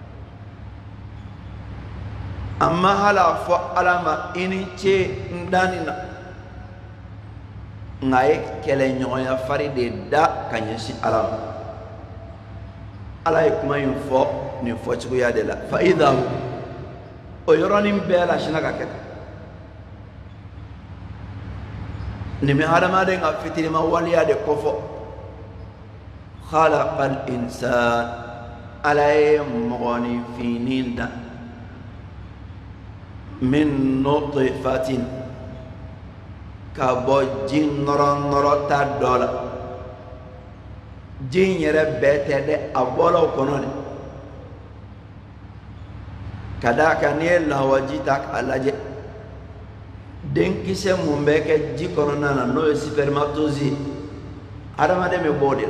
a ma hala fɔ ala ma i ni ce n danni na nka a ye kɛlɛɲɔgɔnya fari de da ka ɲɛsin ala ma ala ye kuma in fɔ nin fɔcogoya de la fa idha hu o yɔrɔnin bɛɛ la sina ka kɛ tan nin bɛ hadamaden ka fitinima waleya de kofɔ khalaqal insan ala ye mɔgɔninfinin dan min nutfatin ka bɔ ji nɔrɔ ta dɔ la ji in yɛrɛ bɛɛ tɛ dɛ a bɔla o kɔnɔ de kadaka ni lahawajita alaje den kise mumbeke jikono nana no spermatozoïde adamade me bode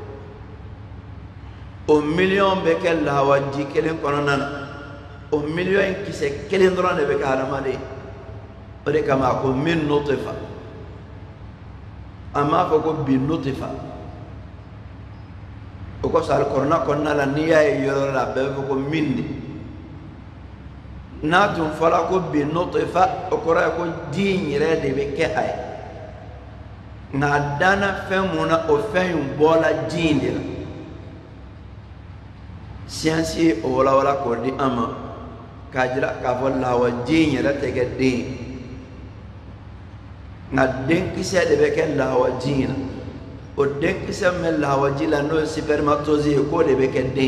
o million beke lahawaji kelen kono nana o million kise kelen dron de beke adamade ode kama ko min nutfa amma ko bi nutfa o ko sal korona konna la niya yoro la be ko mindi natun fala ko bi nutfa o ko ra ko dinyire de be ke ay na dana femuna o feyum bola jindira science o wala ko di ama kajira ka volla wa dinyira tege de na den kise de be ke la wa jina o den kise me la wa jila no spermatozoïde ko de be ke de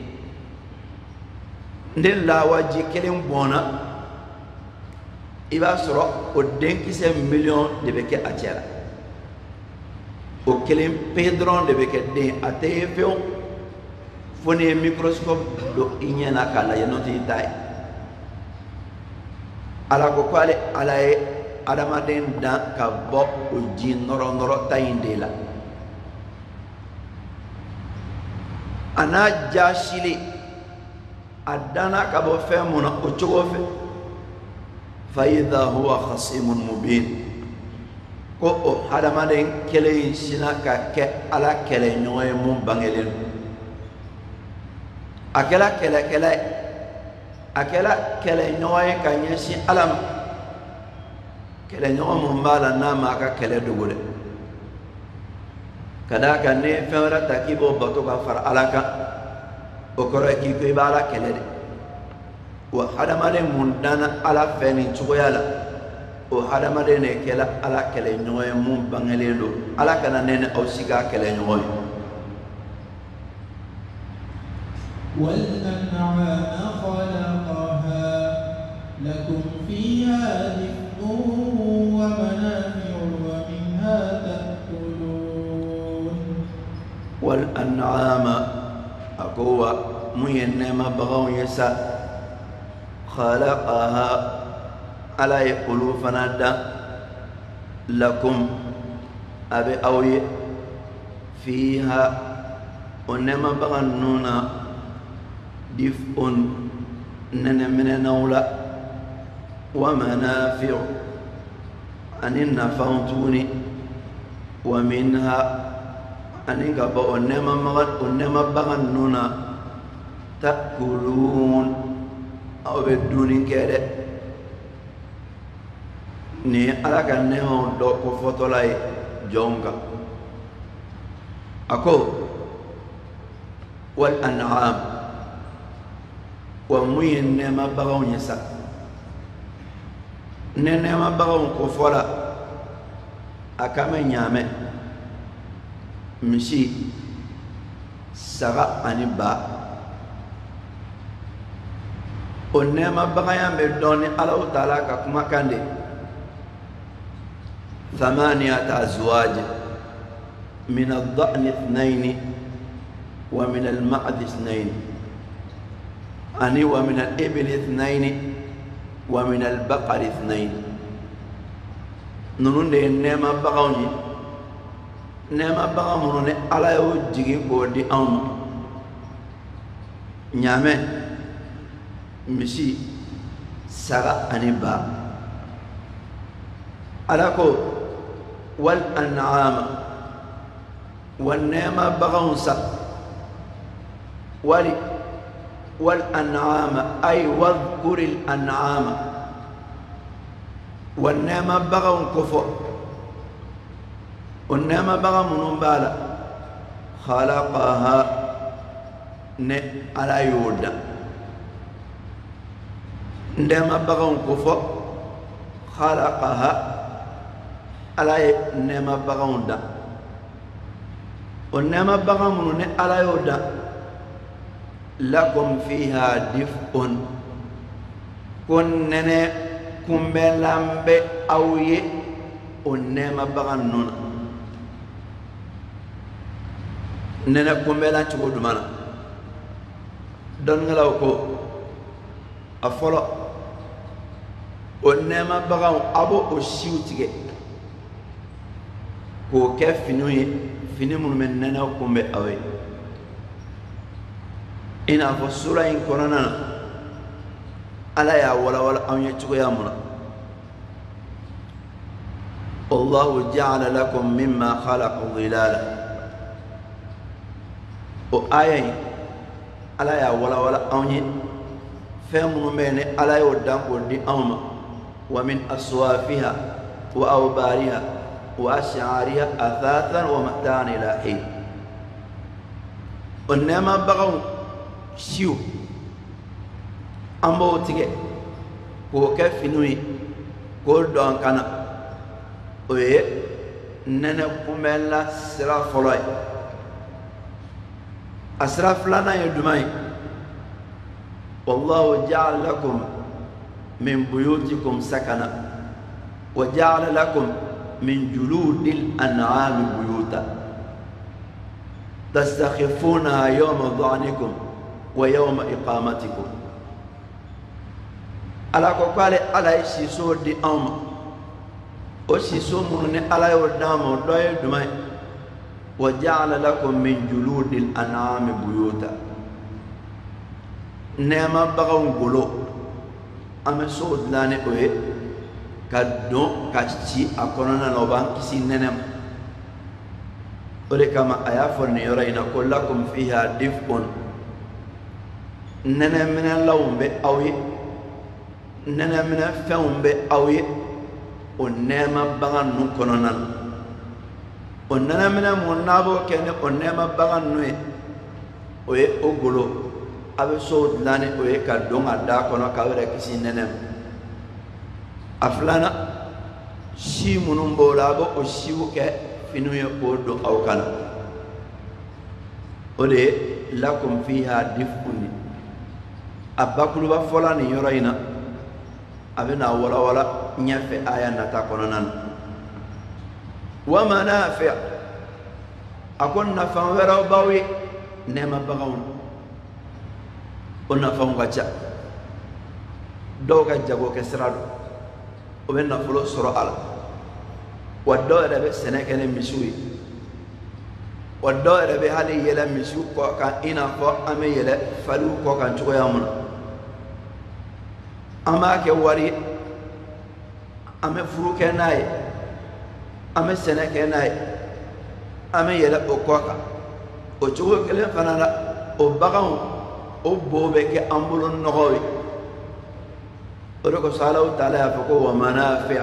ndel la waji kelen bona iba soro o den kise million de beke atera o kelen pedron de beke de atefeo fone microscope do inyana kala yanoti tai ala ko kwale ala e adama den da ka bo o jin noro noro tayindela ana jashili adana kabo femuna o chogofe fa idha huwa khasimun mubin ko o hadama den kele sina ka ke ala kele nyoy mum bangelen akela kele nyoy ka nyesi alam kele nyoy mum bala na ma ka kele dugule kadaka ne fewra takibo bato ka far alaka okoro ki ko ibala kelede wa hadamade mundana ala feni chugoyala o hadamade ne kela ala kele nyoy mum bangelelo ala kana nene o siga kele nyoy wal an'ama khalaqaha lakum fiha dif'un wa manafi'u wa minha ta'kulun wal an'ama أقوى مينما بغوا يسا خلقها على يقولوا فنادا لكم أبي أوي فيها ونما بغنونا دفء ننمن نولا ومنافع أن النفوتوني ومنها أنك بأنما بغنونا تأكلون أو بدون كده ni ala ka neho do ko fotolay jonga ako wal an'am wa muyin nema bagaw nyasa nema bagaw ko fola akame nyame misi saga ani ba o nema bagaya me doni ala taala ka kuma kande 8 أزواج من الضأن 2 ومن المعد 2 أني ومن الإبل 2 ومن البقر 2 نون دي نيما بغاوني نيما بغاوني على يوجي بودي أم نيامي مشي سغا أني با على كو والأنعام والنعمة بغونسا والأنعام أي واذكر الأنعام والنعمة بغون كفر والنعمة بغون بالا خلقها على يودا النعمة بغون كفر خلقها ala ye nema baganw da o nema bagan minnu ni ala y'o da lakum fiha dif'un ko nɛnɛ kunbɛnlan bɛ aw ye o nema bagan ninnu na nɛnɛ kunbɛnlan cogo jumɛn na dɔnnikɛlaw ko أفلا ونما بغاو أبو أشيوتك كو كيف فيني من نناكم بأوي إن أفو السورة إن كوننا ألا يا ولا أو يتشكو يا منا الله جعل لكم مما خلق ظلالا وآية ألا يا ولا أو فهم من ألا يودام ودي أوما ومن أصوافها وأوبارها وأشعارها أثاثا ومتاعا إلى حين ونما بغوا شيو أمبو تيجي كو كيف نوي كو دون كان وي ننا كوملا سرا فلوي أسرف لنا يدمي والله جعل لكم من بيوتكم سكنا وجعل لكم من جلود الأنعام بيوتا تستخفونها يوم ظعنكم ويوم إقامتكم على قال على شيسو دي أم أو شيسو من على يودام وداي دمي وجعل لكم من جلود الأنعام بيوتا نعم بغون قلو أما سود لاني أوي كدون كاشي أكوننا نوبان كسي ننم ولكما أيافن يرين كلكم فيها دفء ننم من اللون بأوي ننم من الفهم بأوي ونعم بغن نكوننا وننم من المنابو كان ونعم بغن نوي وي أقولو أبي سود لاني وي كدون أداكونا كاورا كسي ننم أفلانا شي منون بولابو أو شيو كي فينو يقودو أو كان ولي لكم فيها دفء أباكلو بفلاني يرينا أبنا ولا نيفي آية نتاكونا ومنافع أكون نفهم وراو باوي نعم بغون ونفهم غجا دوغا جاغو كسرادو ومن نفلو سرع على والدور ربي سنكن مشوي والدور ربي هالي يلا مشو كان إنا فو أمي يلا فلو كان شو يامنا أما كواري أمي فرو كناي أمي سنكناي أمي يلا أكوكا وشو كلام فنانا وبعهم وبوبك أمبلون نغوي وركو صالو تعالى فكو ومنافع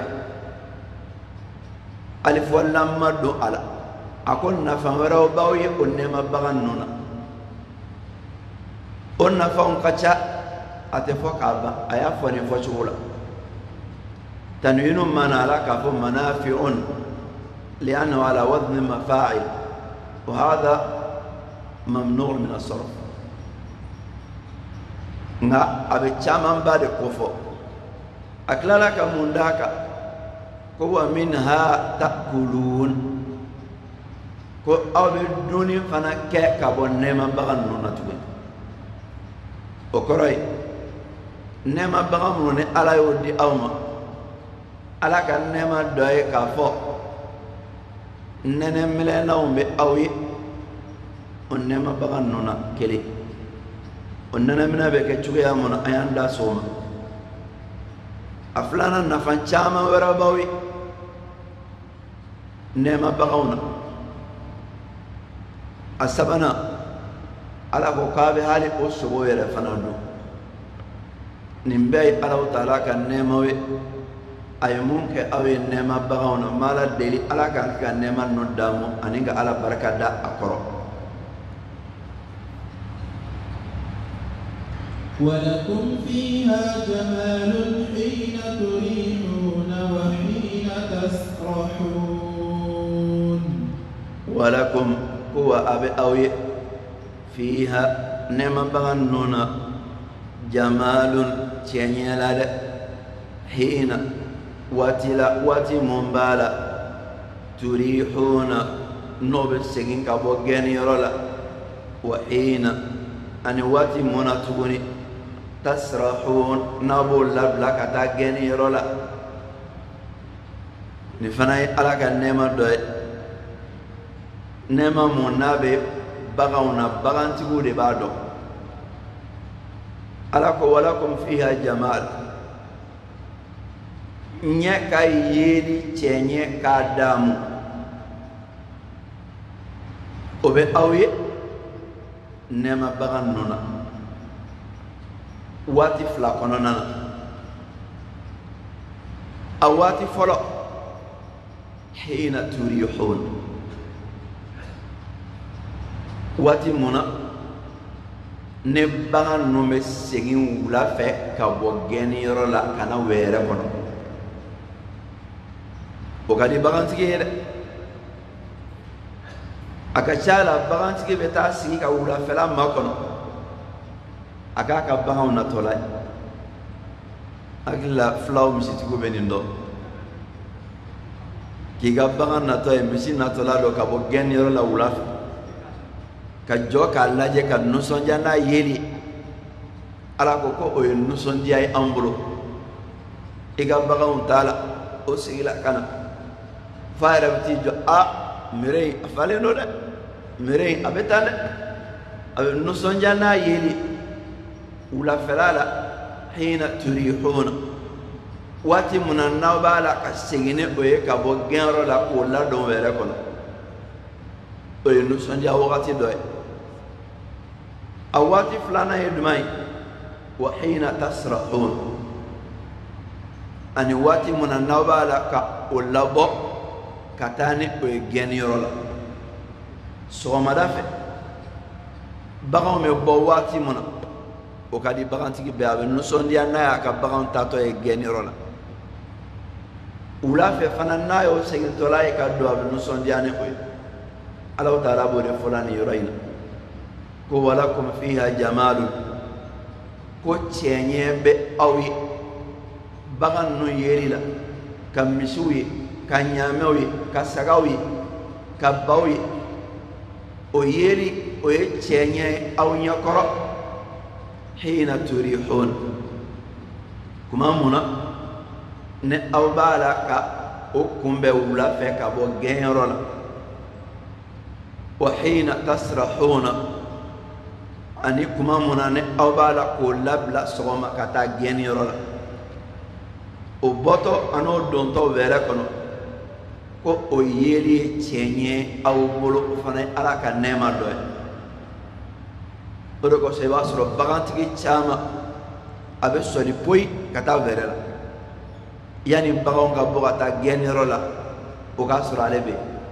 ألف ولما دو على أكون نفهم ورو باوي ونما بغنونا ونفهم قشا أتفوق أبا أيافوني فشولا تنوين من على كفو منافع لأنه على وزن مفاعل وهذا ممنوع من الصرف nga abe chaman ba de kofo aklala ka mundaka ko wa minha takulun ko abe duni fana ke ka bonne ma bagan nona tuwe o koray nema bagan nona ala yodi awma ala ka nema doye ka fo nene mele nawbe awi on nema bagan nona kele وننا منا بك تشويا من أيان دا سوما أفلانا نفان شاما ورباوي نما بغونا أسبنا على كوكاب هالي أسبوع يرفنادو نمبي على وتعالى كان نموي أيمونك أوي نما بغونا مالا دليل على كان نما ندامو أنيك على بركة دا أكرو ولكم فيها جمال حين تريحون وحين تسرحون ولكم هو أبي أوي فيها نما بغنونا جمال تينيلا حين واتي ممبالا تريحون نوبل سجين كابو جاني رولا وحين أن واتي منا تغني tasrahun nabo labla kata geni rola ni fana ala ka nema do nema munabe bagauna bagantigu de bado ala ko walakum fiha jamal nya kay yeli chenye ka damu obe awi nema bagan nona wati fla kono nana awati folo hina turihun wati muna ne bagan no me segin wula fe ka bo geni yoro la kana were kono o kadi bagan tigi de aka chala bagan tigi beta sigi ka wula fe la makono aka ka bagan na tolay agla flaw misitigo benindo ki ga bagan na toy misi na tola do ka bo geni yoro la wula fe ka jo ka laje ka nusonja na yeli ala ko ko o nusonja ay ambulo iga bagan tala o sigila kana faara ti jo a mere afale no de mere abetane abe nusonja na yeli ula falala hina turihuna wati munanna bala ka sigine o e ka bo genro la ko la do were kono o nusonja wakati do awati fulana yedumai wa hina tasrahun ani wati munanabala ka ulabo katane o geni rola so madafe bagan me bo wati muna o kadi bagan tigi be abe no sondia na ka bagan tato e geni rola ulafe fanana yo segin tolay ka do abe no sondia ne ko Allah taala bo de fulani yuraina ko walakum fiha jamalun ko chenye be awi bagan no yeri la ka misuwi ka nyamewi ka sagawi ka bawi o yeri o ye chenye aw nyakoro hina turihun kuma muna ne aw bala ka o kumbe wula fe ka bo genro la wa hina tasrahuna ani kuma muna ne aw bala ko labla sogoma kata geni rola o boto ano donto wera kono ko o yeli chenye aw bolo fana ala ka nema do odo ko se basro bagantigi chama abe soni poi kata wera yani bagonga bo kata geni rola o ka sura lebe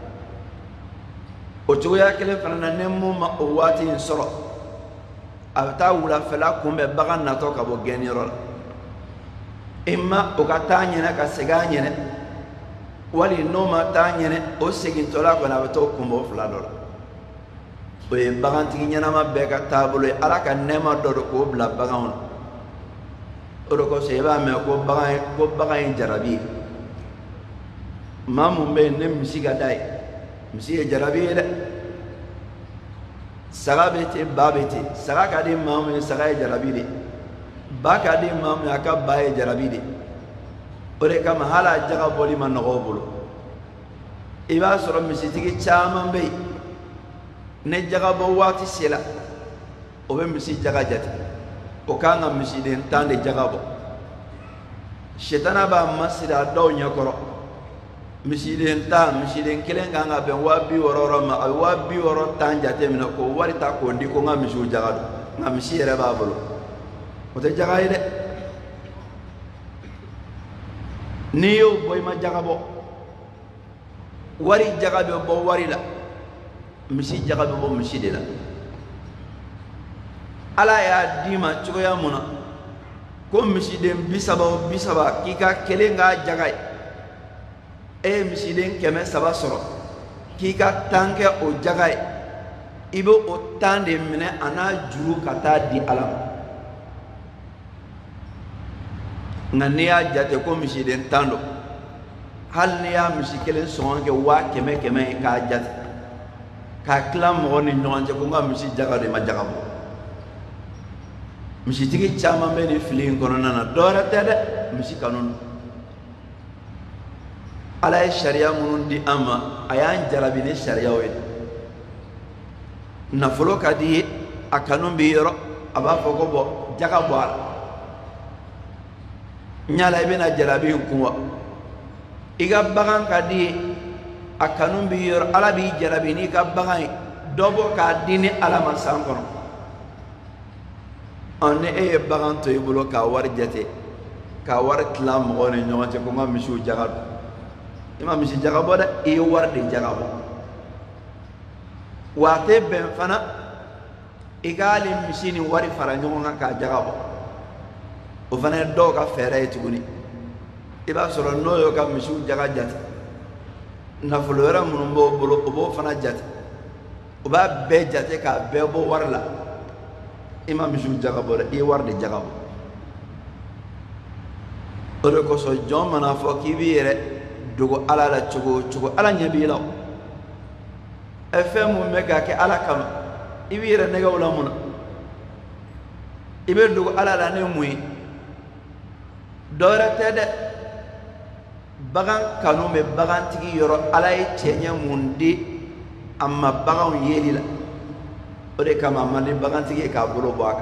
o tuya kele fana nemu ma o wati soro abta wula fela kumbe bagan na to ka bo geni rola imma o ka tanyene ka seganyene wali no ma tanyene o segin tola ko na to kumbo fla dola o e bagan tigi nyana ma be ka tabulo ala ka nema do ko bla bagan o do ko seba me ko bagan jarabi mamu be ne misiga dai misi jarabi de sagabete babete saga kadi mamu saga jarabide ba kadi mamu aka bae jarabide ore kama hala jaga boli man nogobulu iba soro misitigi chama be ne jaga bo wati sela o be misi jaga jati o kanga misi den tande jaga bo shetana ba masira do nyakoro misiden ta misiden kelen kanga ben wabi wororo ma wabi woro tanja temina ko wari ta ko ndi ko ngam misu jagado ngam misire babulu o te jagaide niyo boy ma jagabo wari jagabe bo wari la misi jagabe bo miside la ala ya dima choya muna ko misiden bisaba kika kelenga jagai e misiden keme saba soro kika tanke o jagai ibo o tande mine ana juru kata di alam ngania jate ko misiden tando hal niya misikelen songe wa keme ka jate ka klam woni nyonje ko ngam misi jagade ma jagabo misi tigi chama beni filin kono nana dora tede misi kanun ala sharia munun di ama ayan jarabi ne sharia we na folo kadi akanun bi yoro aba fogo bo jaga bo nyala ibena jarabi kunwa iga bagan kadi akanun bi yoro ala bi jarabi ni ka bagan dobo ka dini ala masan kono ane e bagan to ibulo ka war jate ka war tlam ngone nyonte ko ngam misu jaga ima misi jaga bo da e war de jaga bo wate ben fana igali misini wari fara nyonga ka jaga bo o fana do ka fere tuguni iba soro noyo ka misu jaga jate na fulora munumbo bolo bo fana jate o ba be jate ka be bo warla ima misu jaga bo e war de jaga bo o ko so jom mana fo kibire dugo ala la chugo ala nyabila fm mega ke ala kama ibira nega wala muna ibe dugo ala la ne muy dora tede bagan kanu me bagan tigi yoro ala e chenya mundi amma bagan yeli la ore kama mani bagan tigi ka bulo baka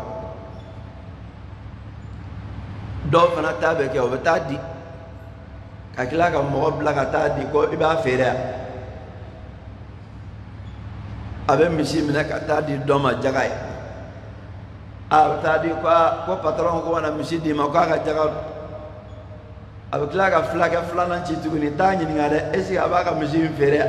do fana tabe ke o betadi kakila ka mo bla ka ta di ko iba fere abe misi mina ka ta di doma jagai a ta di ko patron ko wana misi di ma ka jaga abe kila ka flaga flana ci tuguni ta nyi ngade esi aba ka misi fere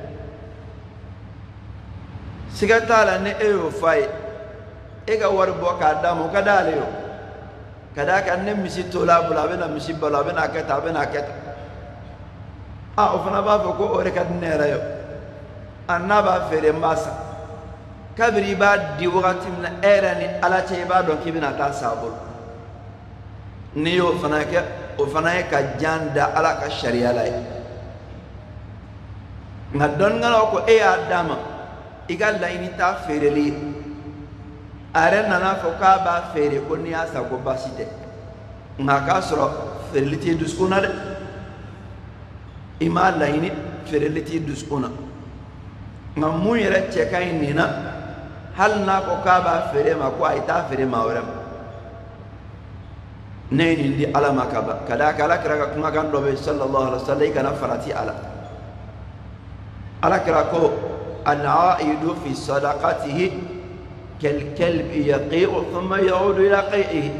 sigata la ne e o fai e ga war bo ka da mo ka dale yo kada ka ne misi tola bula be na misi bala be na keta o fana b'a fɔ ko o de ka di ne yɛrɛ ye a n'a b'a feere masa kabiri i b'a di wagati min na e yɛrɛ ni ala cɛ i b'a dɔn k'i bɛna taa sa bolo n'i y'o fana kɛ o fana ye ka jan da ala ka sariya la ye nka dɔnnikɛlaw ko e y'a d'a ma i ka laɲini t'a feereli ye a yɛrɛ nana fɔ k'a b'a feere ko n'i y'a sa ko baasi tɛ nka k'a sɔrɔ feereli t'i dusukun na dɛ ima laini fereliti dusuna ngamu yere cheka inina hal na ko ka ba fere ma ko ay ta fere ma wala ne ni di alama ka ba kada kala kira kuma kan do be sallallahu alaihi wasallam kana farati ala kira ko al-aidu fi sadaqatihi kal kalbi yaqi'u thumma ya'udu ila qai'ihi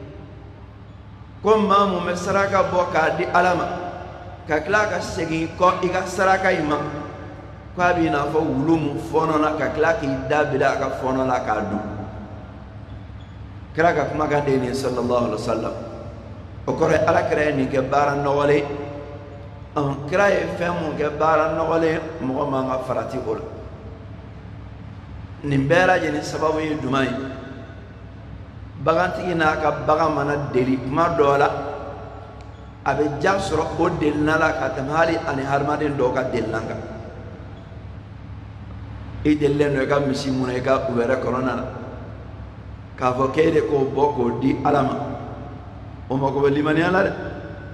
kuma mu masraka boka di alama kakila ka segi ko iga saraka ima ko abi na fo wulumu fono na kakila ki dabila ka fono la ka du kira ka kuma ga de ni sallallahu alaihi wasallam o kore ala kira ni ke bara nowale an kira e femu ke bara nowale mo ma nga farati ol ni mbera je ni sababu yi dumai baganti ina ka baga mana deli ma dola abe jasro o delnala ka tamali ani harmaden do ka delnanga e delleno ka misimuna ka ubere corona ka fo kede ko boko di alama o mako limani ala de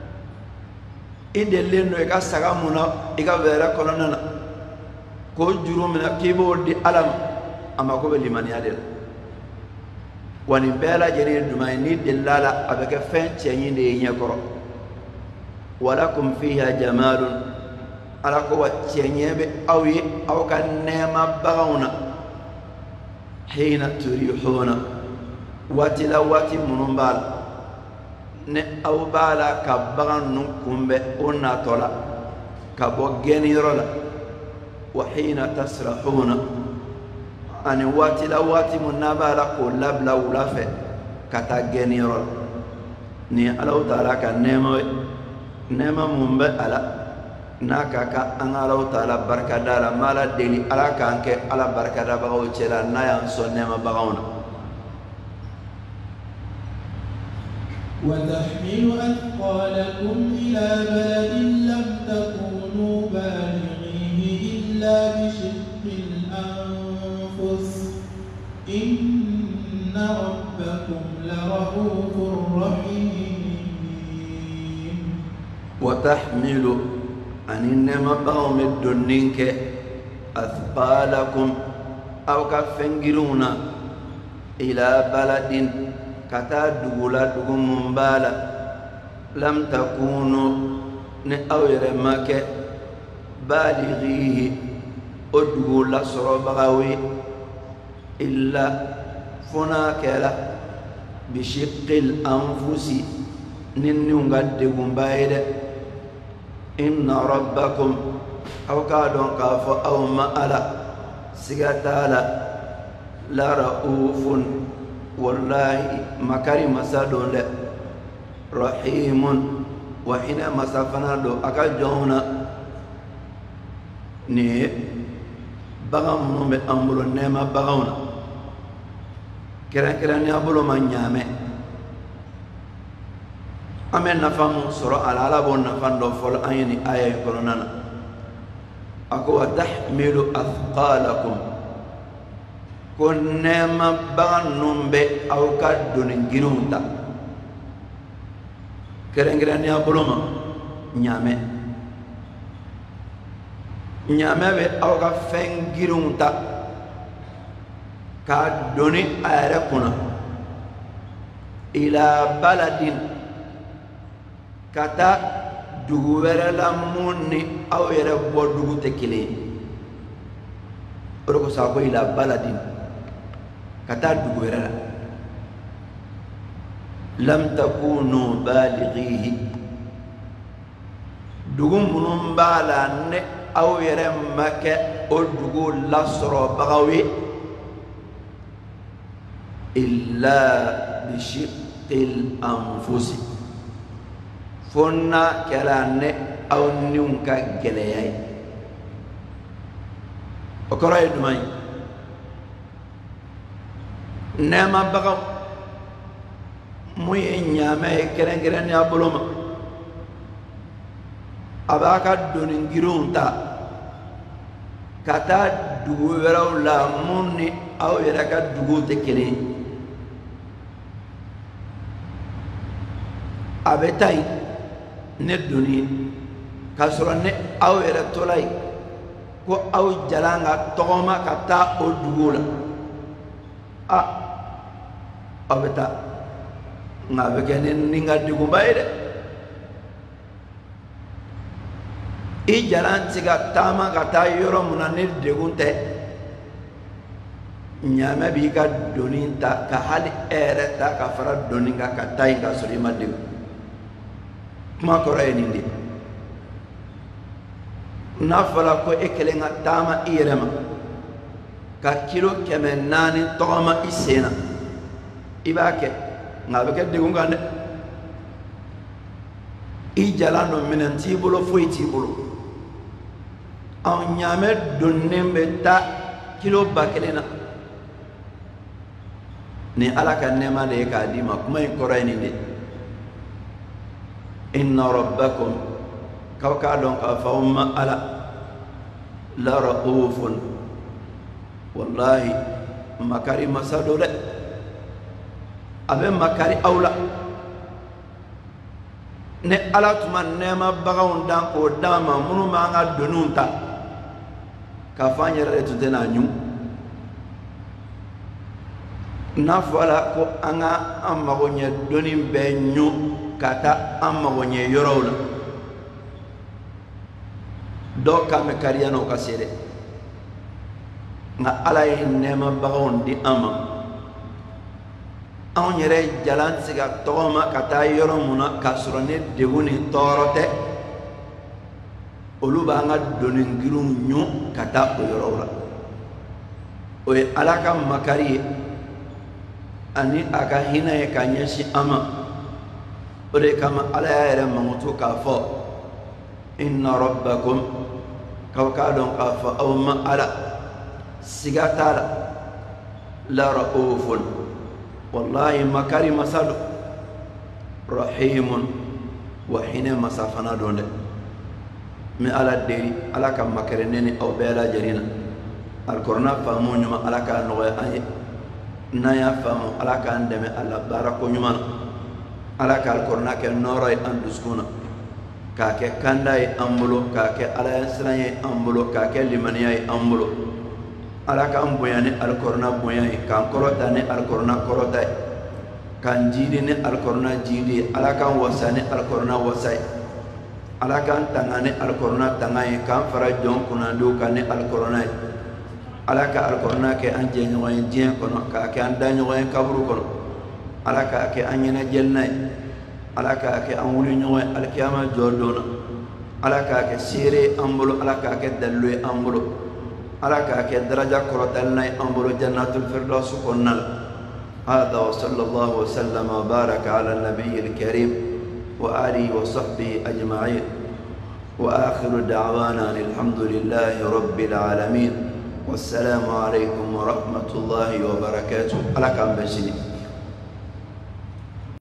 e delleno ka sagamuna e ka vera corona ko jurumina kibo di alama amako limani ala wani bela jeni dumai ni dellala abe ka fen chenyi de nyakoro ولكم فيها جمال على قوة تنيب أو كنما بغونا حين تريحون وتلوات منبال أو بالا كبغن نكم بأنا طلا كبغني رلا وحين تسرحون أن وتلوات منبال كل بلا ولف كتغني رلا ني ألو تعالى كنما nema mumbe ala naka ka angalo taala barka dara mala deli ala kanke ala barka da bago cela na yan so nema bagawna wa tahmilu athqalakum ila baladin lam takunu balighihi illa bi shiqqil anfus inna rabbakum إنكم لرؤوف رحيم وتحمل أن إنما بهم الدنينك أثقالكم أو كفنجلونا إلى بلد كتادولا دغم بالا لم تكونوا نأوير مك بالغيه أدولا سربغوي إلا فناكلا بشق الأنفس ننيون قدقم بايد إن ربكم أو كادون قاف أو مألا سيغتالا لرؤوف والله مكارم سادون رحيم وحين مسافنا دو أكجونا ني بغم نوم أمبلو نيما بغونا كران كران يابلو من نيامي أمين نفهم سورة العلب ونفهم دو فول أيني آية يقولوننا أكو تحمل أثقالكم كن نيما بغنم بي أو كدون جنونتا كران كران يابلو من نيامي nyame be aw ka fen girunta ka doni ayre kuna ila baladin kata dugu wɛrɛ la mun ni aw yɛrɛ bɔ dugu tɛ kelen o de kosɔn a ko ila baladin kata dugu wɛrɛ la lam takunu balighihi dugu minnu b'a la ne aw yɛrɛ ma kɛ o dugu lasɔrɔbagaw ye illa bishiqqil anfusi fo n'a kɛra ne aw niw ka gɛlɛya ye o kɔrɔ ye jumɛn ye nɛɛmabagaw mun ye ɲaamɛ ye kɛrɛnkɛrɛnnenya bolo ma a b'a ka doni girinw ta ka taa dugu wɛrɛw la mun ni aw yɛrɛ ka duguw tɛ kelen ye a bɛ taa yen ne doni ye k'a sɔrɔ ne aw yɛrɛ tola yen ko aw jalan ka tɔgɔma ka taa o duguw la aw bɛ taa nka a bɛ kɛ ni ka degunba ye dɛ i jalan ti ka taama ka taa yɔrɔ mun na ni degun tɛ ɲaamɛ b'i ka doni ta ka hali e yɛrɛ ta ka fara doni kan ka taa yen ka sɔrɔ i ma degun kuma kɔrɔ ye nin de n'a fɔra ko e kelen ka taama i yɛrɛ ma ka kilo 400 tɔgɔma i sen na i b'a kɛ nka a bɛ kɛ degun kan dɛ i jalan dɔ minɛn t'i bolo foyi t'i bolo aw ɲaamɛ donnen bɛ taa kilo 1000 na ni ala ka nɛɛma de ye k'a d'i ma kuma in kɔrɔ ye nin de inna rabbakum k'aw k'a dɔn k'a fɔ aw ma ala la ra'ufun wallahi makari masa do dɛ a bɛ makari aw la ne ala tuma nɛɛma bagaw dan k'o d'an ma minnu b'an ka doniw ta k'a fɔ an yɛrɛ de tun tɛ n'a ɲu n'a fɔra ko an ka an mago ɲɛ doni bɛɛ ɲu ka taa an mago ɲɛ yɔrɔw la dɔw kan bɛ kariya n'o ka se dɛ nka ala ye nɛɛma bagaw di an ma anw yɛrɛ jalan tɛ se ka tɔgɔma ka taa yɔrɔ mun na k'a sɔrɔ ni degun ni tɔɔrɔ tɛ olu b'an ka doni girinw ɲu ka taa o yɔrɔw la o ye ala ka makari ye ani a ka hinɛ ye ka ɲɛsin an ma o de kama ala y'a yɛrɛ mankutu k'a fɔ inna rabbakum k'aw k'a dɔn k'a fɔ aw ma ala siga t'a la la ra'ufun wallahi makari masa do rahimun wa hinɛ masa fana don dɛ min ala deri ala ka makari ne ni aw bɛɛ lajɛlen na alkorana faamu ɲuman ala k'a nɔgɔya an ye naya famu ala ka andeme alla barako nyumana ala ka alkorna ke noray anduskuna ka ke kandai ambulo ka ke ala yansranye ambulo ka ke limaniyai ambulo ala ka amboyani alkorna boyai kan korotani alkorna korotai kan jidi ni alkorna jidi ala kan wasani alkorna wasai ala kan tangani alkorna tangai kan fara jon kunandu kan ni alkorna ala ka alkorna ke anje nyoy jien kono ka ke anda nyoy kabru kono ala ka ke anyina jennay ala ka ke amuli nyoy alkiyama jordona ala ka ke sire ambulo ala ka ke dallu ambulo ala ka ke daraja korotalnay ambulo jannatul firdaus konnal. هذا وصلى الله وسلم وبارك على النبي الكريم وآله وصحبه أجمعين وآخر دعوانا الحمد لله رب العالمين والسلام عليكم ورحمة الله وبركاته. على كم بشري